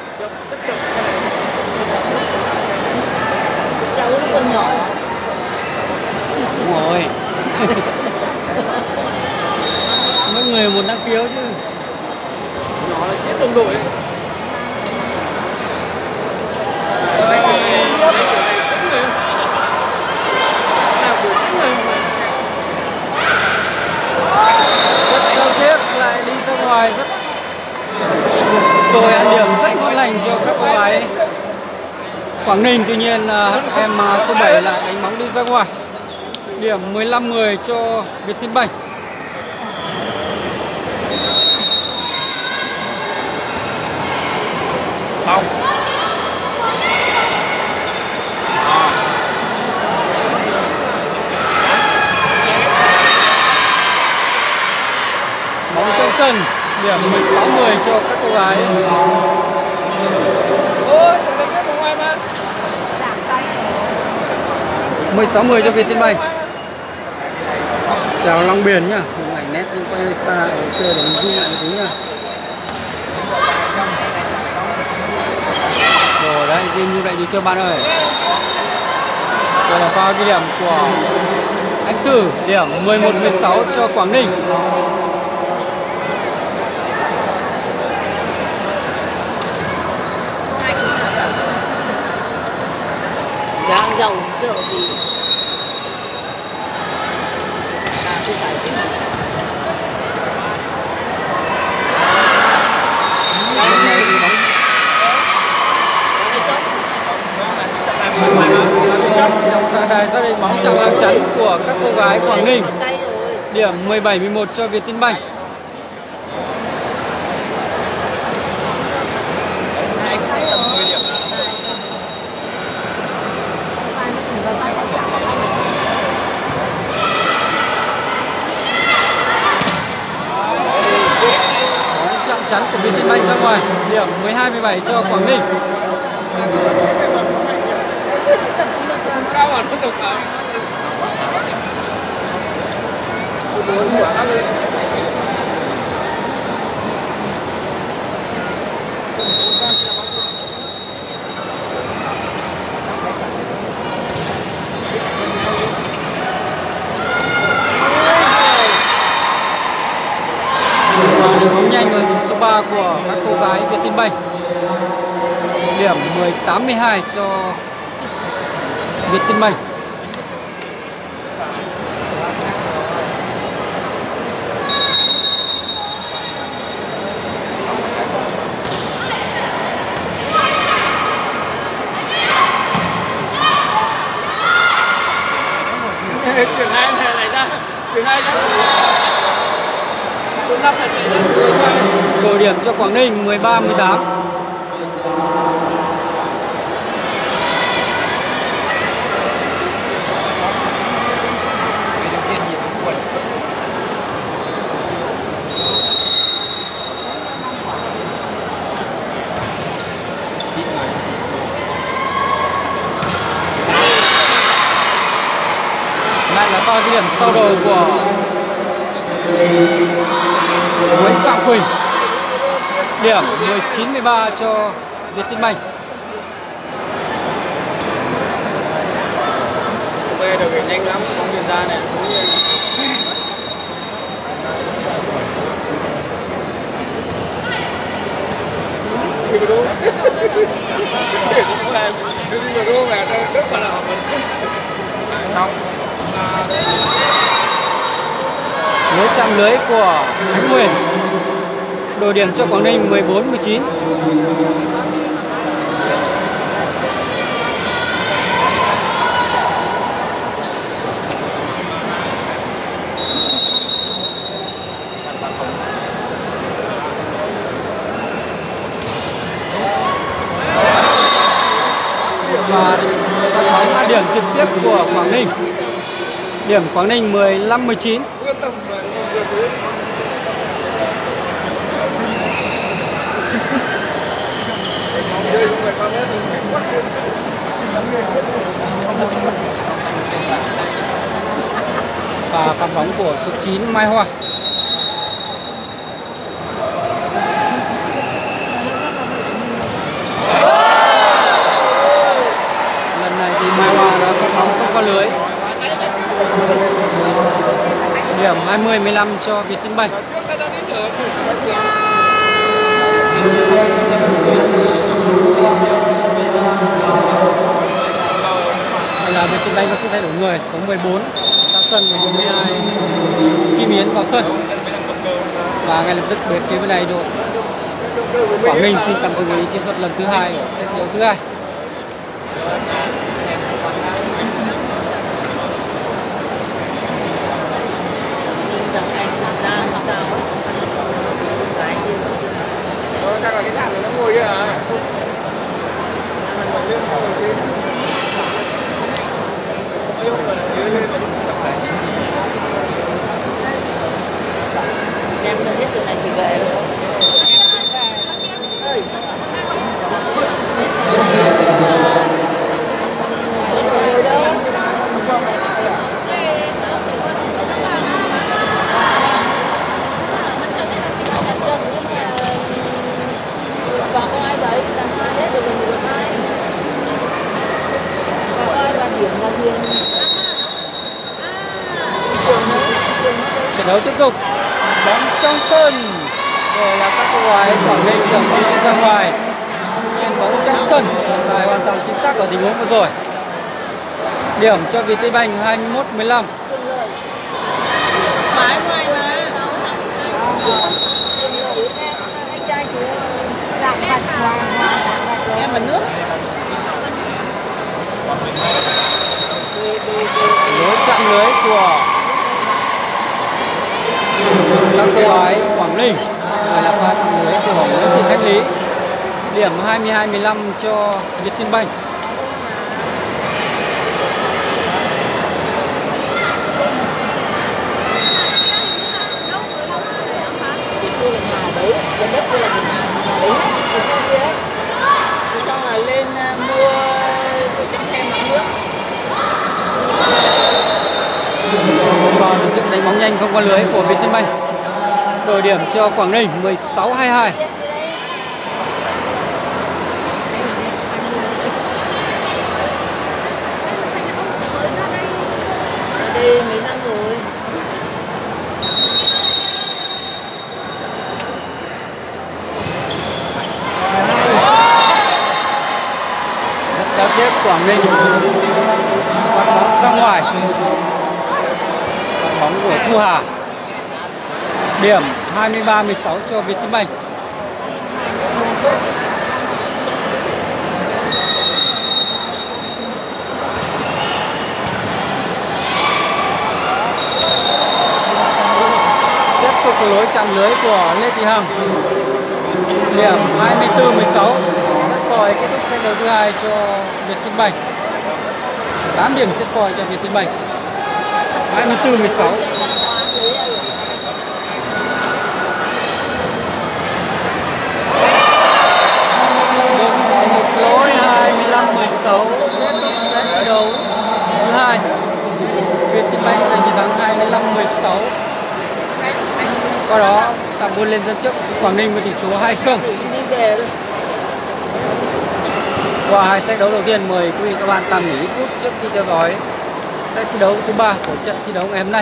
Cháu nó còn nhỏ. Đúng rồi. Mỗi người một năng khiếu chứ. Nhỏ là chết đồng đội. Rất đáng tiếc lại đi ra ngoài rất rồi ăn điểm rất ngon lành cho các cô gái Quảng Ninh. Tuy nhiên là em số bảy lại đánh bóng đi ra ngoài. Điểm mười lăm mười cho Vietinbank. Không. Bóng trong sân. Điểm mười sáu mười cho các cô gái. mười sáu mười cho Vietinbank. Chào Long Biển nhá. Một ảnh nét nhưng quay hơi xa ở kia để mình zoom lại một tí nhá. Rồi đấy, zoom như vậy đi chưa bạn ơi. Đây là pha ghi điểm của Anh Tử. Điểm mười một mười sáu cho Quảng Ninh. Đang giàu sợ gì. À, không phải chứ. Trong xa đài xác định bóng chạm ngang chắn của các cô gái Quảng Ninh. Điểm mười bảy mười một cho Vietinbank. Chạm chắn của Vietinbank ra ngoài. Điểm mười hai mười bảy cho Quảng Ninh. Cao à, nó được à. Bóng nhanh ở số ba của các cô gái Vietinbank. Điểm mười tám mười hai cho Vietinbank. Đổi điểm cho Quảng Ninh mười ba mười tám. Lại là pha điểm sau đầu của Nguyễn Phạm Quỳnh. Điểm mười chín mười ba cho Vietinbank. Về được nhanh lắm, không nhận ra này. Xong. Lối chạm lưới của Khánh Huyền. Đổi điểm cho Quảng Ninh mười bốn mười chín. Và hai điểm trực tiếp của Quảng Ninh. Điểm Quảng Ninh mười lăm mười chín. Và phạt bóng của số chín Mai Hoa. Lần này thì Mai Hoa đã phạt bóng không qua lưới. Điểm hai mươi mười lăm cho Vietinbank. Đây là Vietinbank có sự thay đổi người. Số mười bốn ra sân và số mười hai Kim Yến vào sân. Và ngay lập tức bên phía bên này đội Quảng Ninh xin tạm dừng ý chiến thuật lần thứ hai ở set đấu thứ hai. Chắc là cái dạng này nó ngồi kia à? Mình gọi lên ngồi kia. Xem cho hết từ này thì về luôn. Trận đấu tiếp tục. Bóng trong sân. Rồi là các cô gái Quảng Ninh điểm bóng đi ra ngoài. Nhưng bóng trong sân. Tài hoàn toàn chính xác ở tình huống vừa rồi. Điểm cho Vietinbank hai mươi mốt mười lăm. Phải ngoài mà. Anh trai chú em vào nước. Lối chạm lưới của các cô gái Quảng Ninh. Rồi là pha chạm lưới của Nguyễn Thị Thanh Lý. Điểm hai mươi hai mười lăm cho Vietinbank. Trên đất kia là nhà đấy, trên kia đấy. Xong là lên mua cái chén thêm mặt nước. Và một trận đánh bóng nhanh không qua lưới của Vietinbank. Đổi điểm cho Quảng Ninh mười sáu hai mươi hai. Đây mấy năm rồi. Rất đáng tiếc Quảng Ninh phát bóng ra ngoài. Phát bóng của Thu Hà. Điểm hai mươi ba mười sáu cho Vietinbank. lối chạm lưới của Lê Thị Hằng. Điểm hai mươi tư mười sáu. Set point kết thúc set đấu thứ hai cho Vietinbank. tám điểm set point cho Vietinbank. hai mươi tư mười sáu. Một lối hai mươi lăm mười sáu. Kết thúc set đấu thứ hai. Vietinbank giành chiến thắng hai mươi lăm mười sáu. Qua đó tạm vươn lên dẫn trước Quảng Ninh với tỷ số hai không. Qua hai set đấu đầu tiên, mời quý vị các bạn tạm nghỉ ít phút trước khi theo dõi set thi đấu thứ ba của trận thi đấu ngày hôm nay.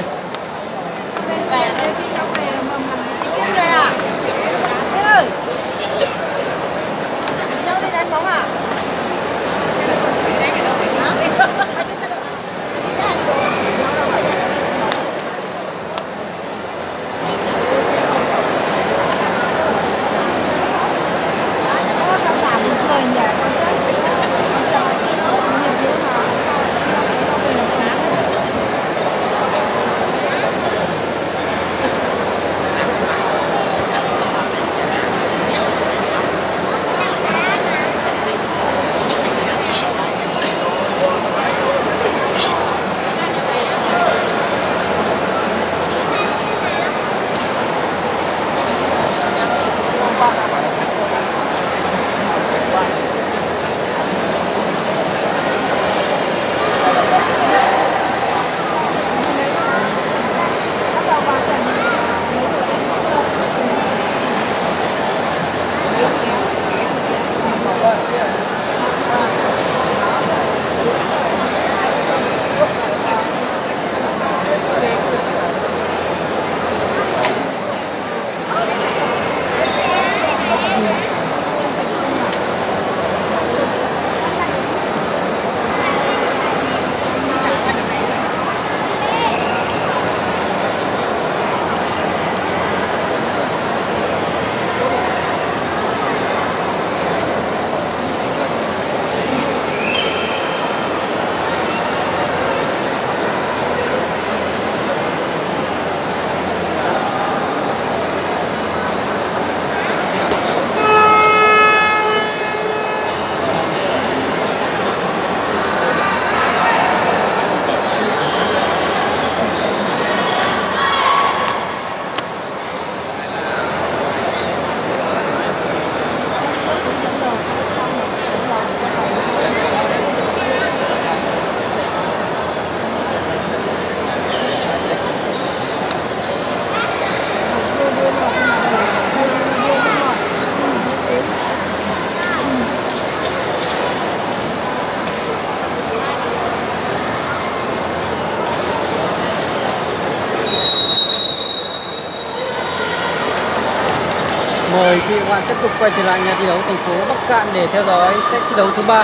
Mời quý vị các bạn tiếp tục quay trở lại nhà thi đấu thành phố Bắc Cạn để theo dõi set thi đấu thứ ba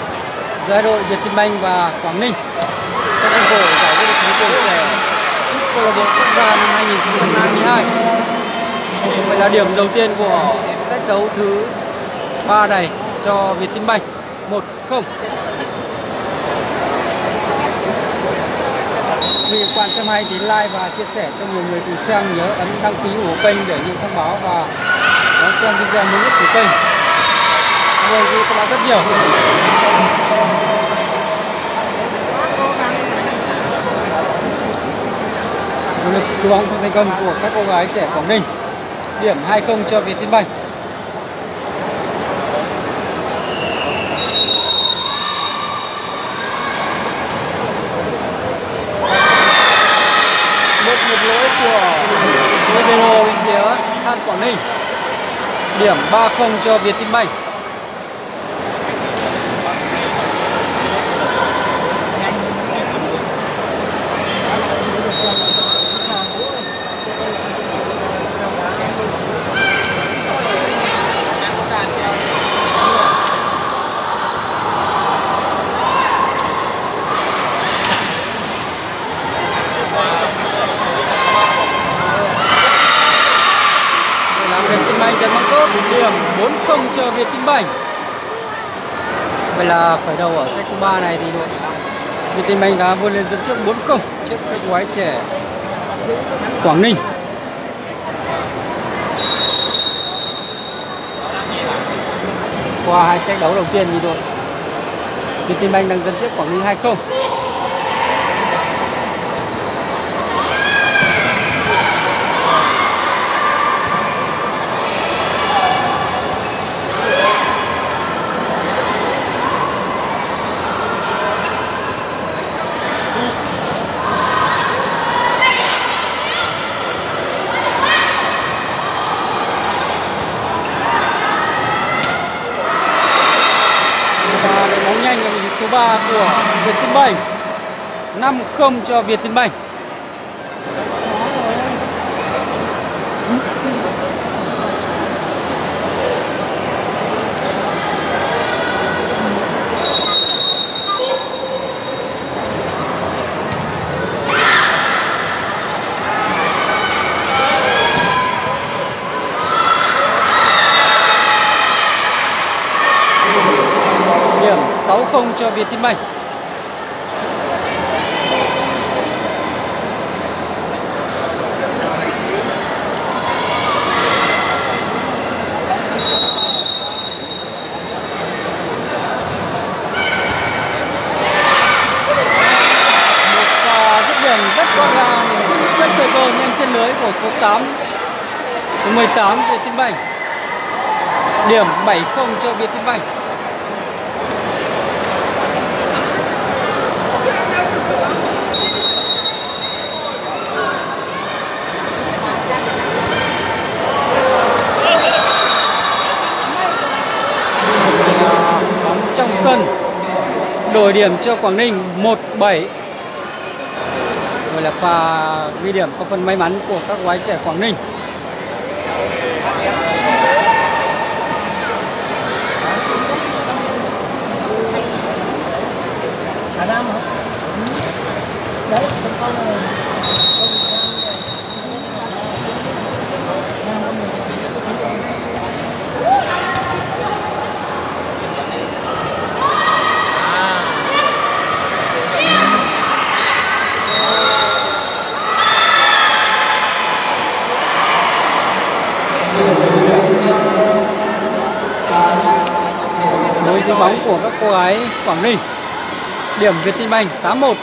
giữa đội Vietinbank và Quảng Ninh trong khuôn khổ giải vô địch bóng chuyền trẻ câu lạc bộ quốc gia năm hai nghìn không trăm hai mươi hai. Vậy là điểm đầu tiên của set đấu thứ ba này cho Vietinbank một không. Quý vị các bạn xem hay thì like và chia sẻ cho nhiều người cùng xem, nhớ ấn đăng ký ủng hộ kênh để nhận thông báo và đón xem video mới nhất của kênh. Cảm ơn quý vị các bạn rất nhiều. Nỗ lực cứu bóng thành công của các cô gái trẻ Quảng Ninh. Điểm hai không cho Vietinbank. Một một lỗi của Rivero bên phía Than Quảng Ninh. Điểm ba không cho Vietinbank. Vietinbank trận bóng tốt, điểm bốn không cho Vietinbank. Vậy là khởi đầu ở set thứ ba này thì đội Vietinbank đã vươn lên dẫn trước bốn không trước các cô gái trẻ Quảng Ninh. Qua hai set đấu đầu tiên thì đội Vietinbank đang dẫn trước Quảng Ninh hai không. Số ba của Vietinbank, năm không cho Vietinbank. Điểm sáu không cho Vietinbank. Rất gọn gàng, rất tuyệt vời nhanh chân lưới của số tám, số mười tám Vietinbank. Điểm bảy không cho Vietinbank. Bóng trong sân, đổi điểm cho Quảng Ninh một bảy. Đây là pha ghi điểm có phần may mắn của các gái trẻ Quảng Ninh. Hà Nam hả? Đấy, con con này. Đối với bóng của các cô gái Quảng Ninh. Điểm Vietinbank tám một.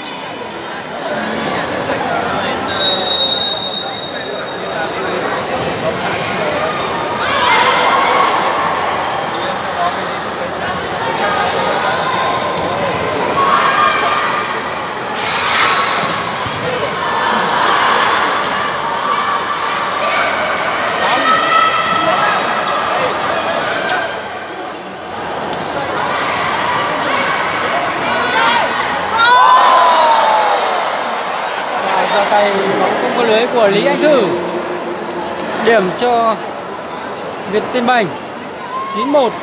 Tay bóng không có lưới của Lý Anh Thư. Điểm cho Vietinbank chín một.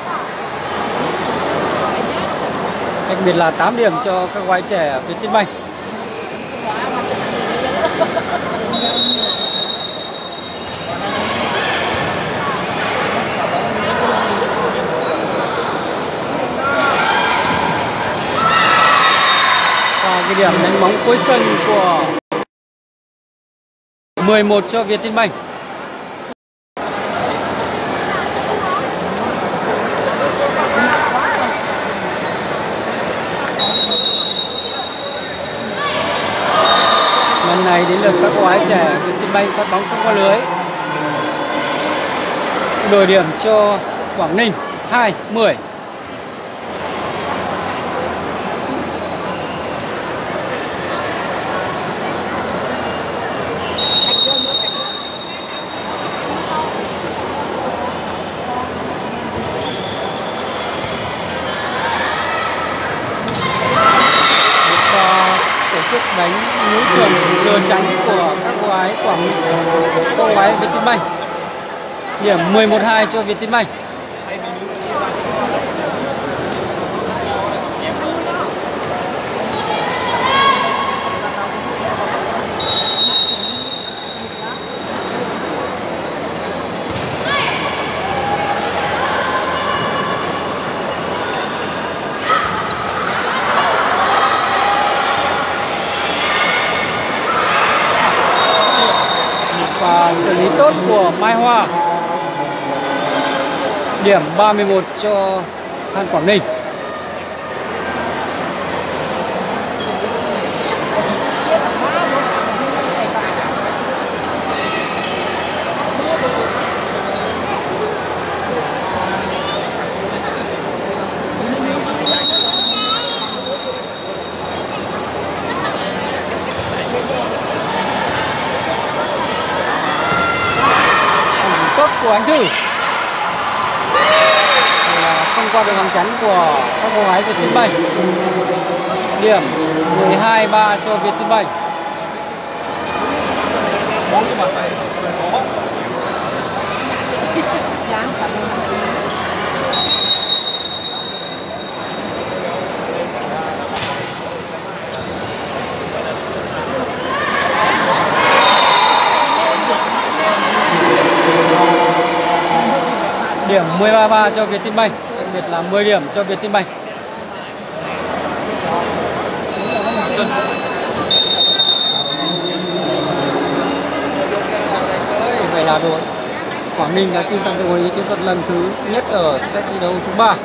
Đặc biệt là tám điểm cho các gái trẻ Vietinbank. Và cái điểm đánh bóng cuối sân của mười một cho Vietinbank. Lần này đến lượt các cô gái trẻ Vietinbank phát bóng không qua lưới. Đổi điểm cho Quảng Ninh hai mười. Đánh nhú chuẩn lừa trắng của các cô gái Quảng cô gái Vietinbank. Điểm mười một hai cho Vietinbank. Xử lý tốt của Mai Hoa. Điểm ba mươi mốt cho Than Quảng Ninh. Tốt của anh Thư. Đây là không qua được hàng chắn của các cô gái Vietinbank. Điểm mười hai ba cho Vietinbank. Điểm mười ba ba cho Vietinbank, đặc biệt là mười điểm cho Vietinbank. Vậy là đội Quảng Ninh đã xin tặng cho ý chiến thuật lần thứ nhất ở set thi đấu thứ ba.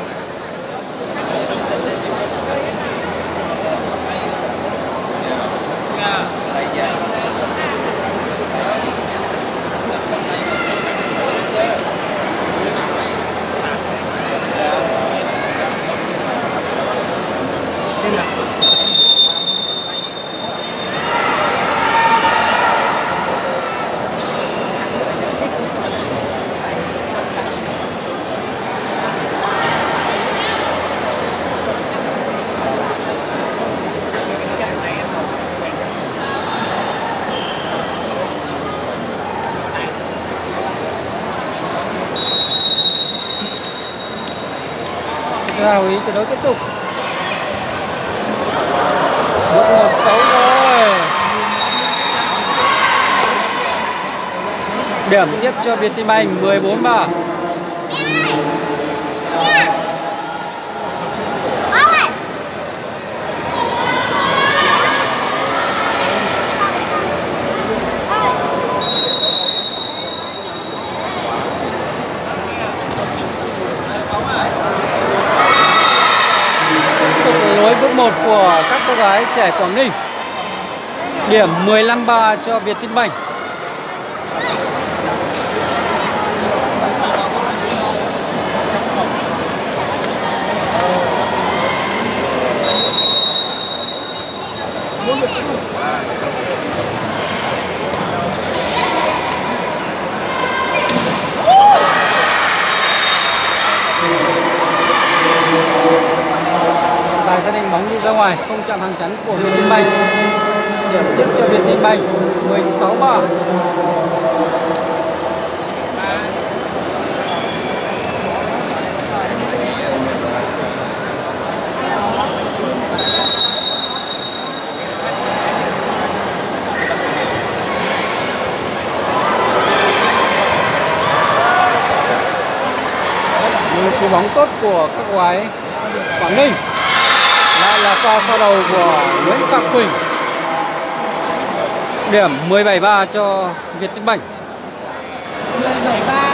Ra đồng ý trận đấu tiếp tục. một một sáu rồi. Điểm tiếp cho Vietinbank mười bốn ba. Bước một của các cô gái trẻ Quảng Ninh. Điểm mười lăm ba cho Vietinbank. Gia đình bóng đi ra ngoài, không chạm hàng chắn của Vietinbank. Điểm tiếp cho Vietinbank mười sáu ba. Một cú bóng tốt của các cô gái Quảng Ninh. Lại là pha sau đầu của Nguyễn Phạm Quỳnh. Điểm mười bảy ba cho Vietinbank. mười bảy ba.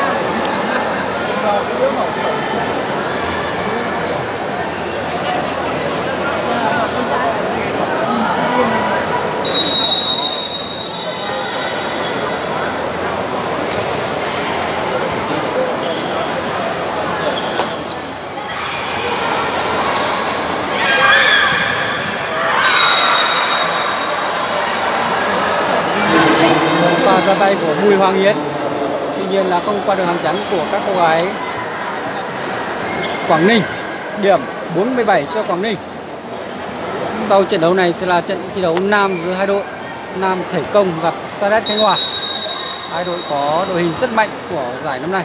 Pha ra tay của Bùi Hoàng Yến, tuy nhiên là không qua được hàng chắn của các cô gái Quảng Ninh. Điểm bốn mươi bảy cho Quảng Ninh. Sau trận đấu này sẽ là trận thi đấu nam giữa hai đội, Nam Thể Công gặp Sa đéc Khánh Hòa. Hai đội có đội hình rất mạnh của giải năm nay.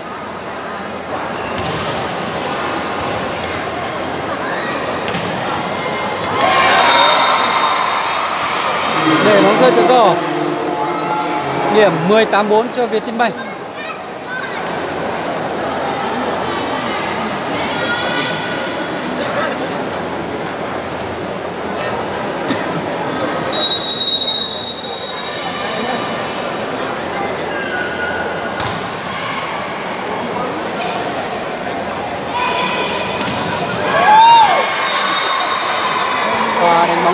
Để bóng rơi tự do. Điểm mười tám bốn cho Vietinbank.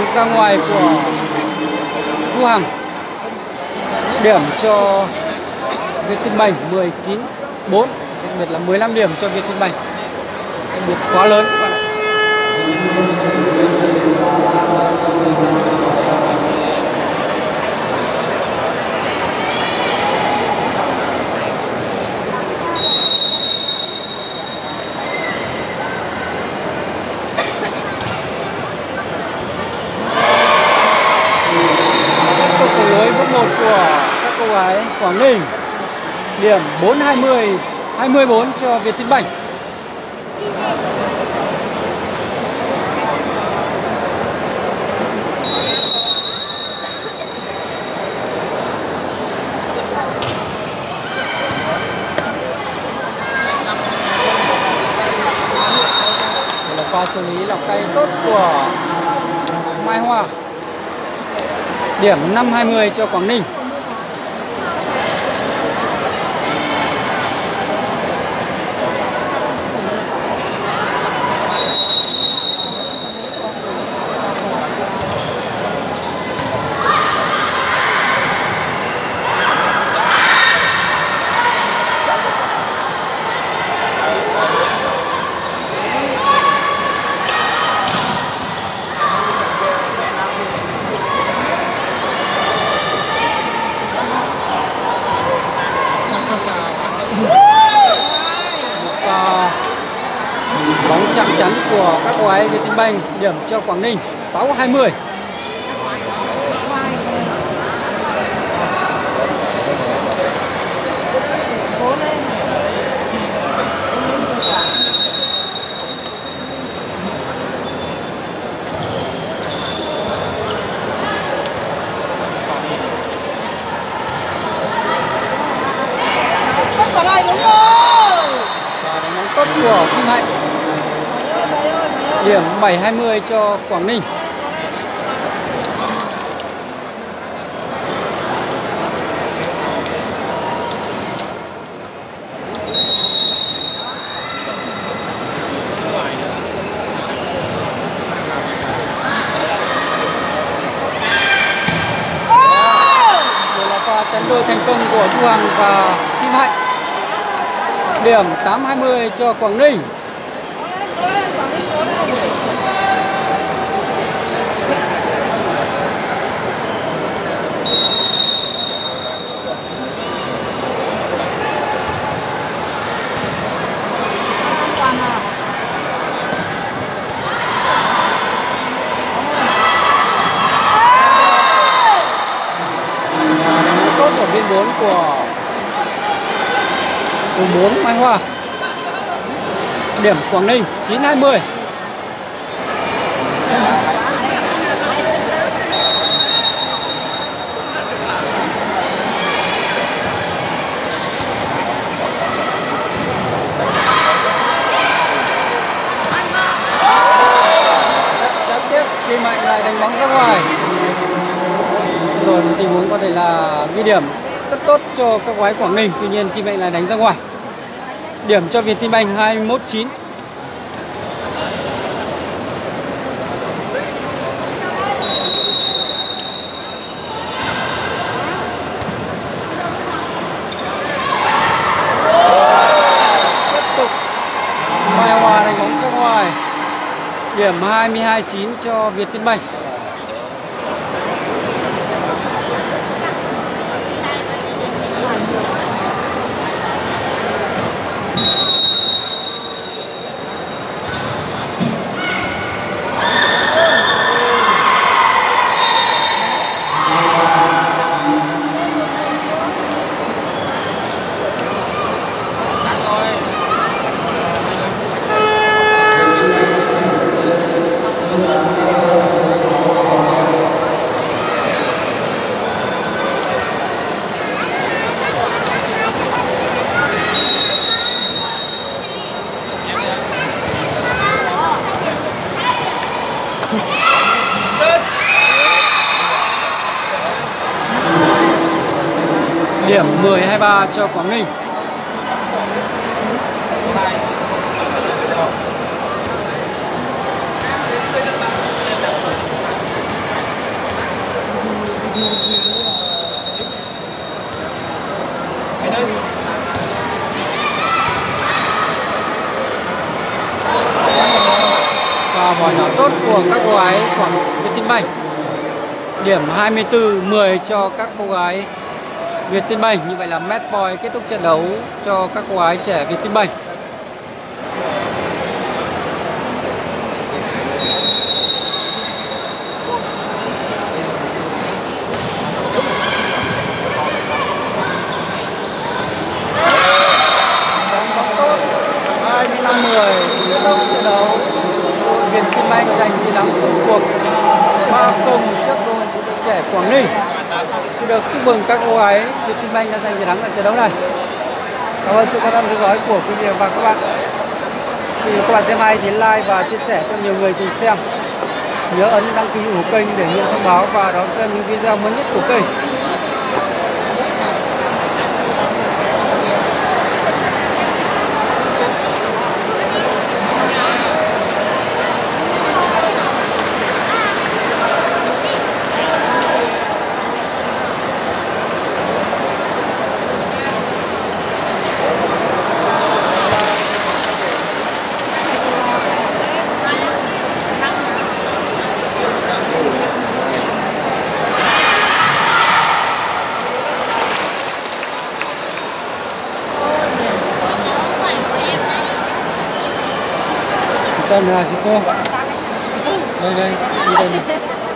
ra ngoài của Thu Hằng. Điểm cho Vietinbank mười chín bốn, đặc biệt là mười lăm điểm cho Vietinbank. Đặc biệt quá lớn các bạn ạ. Của các cô gái Quảng Ninh, điểm bốn hai mươi, hai mươi bốn cho Vietinbank. Đây là pha xử lý lọc tay tốt của Mai Hoa. Điểm năm hai mươi cho Quảng Ninh. Bóng chạm chắn của các cô gái Vietinbank, điểm cho Quảng Ninh sáu hai mươi. Tốt của Kim Hạnh, điểm bảy hai mươi cho Quảng Ninh. Đây là pha chắn đôi thành công của Thu Hằng và Kim Hạnh. Điểm tám hai mươi cho Quảng Ninh. Tốt ở biên bốn của số bốn Mai Hoa. Điểm Quảng Ninh chín hai mươi. Đáng tiếc Kim Hạnh lại đánh bóng ra ngoài. Rồi một tình huống có thể là ghi điểm rất tốt cho các gái Quảng Ninh, tuy nhiên Kim Hạnh lại đánh ra ngoài. Điểm cho Vietinbank hai mươi mốt chín. Tiếp tục Mai Hoa đánh bóng ra ngoài. Điểm hai mươi hai chín cho Vietinbank. Điểm mười hai ba cho Quảng Ninh. và bỏ nhỏ tốt của các cô gái Quảng Vietinbank. Điểm hai mươi tư mười cho các cô gái Vietinbank. Như vậy là match point kết thúc trận đấu cho các cô gái trẻ Vietinbank. hai mươi lăm mười kết thúc trận đấu. Vietinbank giành chiến thắng chung cuộc ba không trước đội trẻ Quảng Ninh. Xin được chúc mừng các cô gái Vietinbank đã giành chiến thắng ở trận đấu này. Cảm ơn sự quan tâm theo dõi của quý vị và các bạn. Khi các bạn xem hay thì like và chia sẻ cho nhiều người cùng xem. Nhớ ấn đăng ký ủng hộ kênh để nhận thông báo và đón xem những video mới nhất của kênh. Xem là chị cô. Đây đây, đi đây này.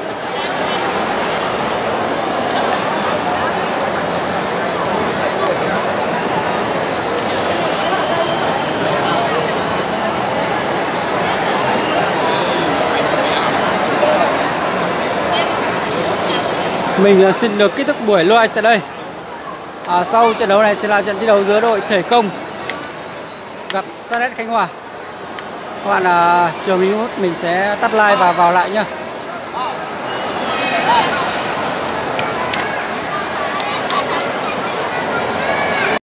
Mình xin được kết thúc buổi live tại đây. À, sau trận đấu này sẽ là trận thi đấu giữa đội Thể Công gặp Sa đéc Khánh Hòa. Các bạn à, chiều mình mình sẽ tắt like và vào lại nhá.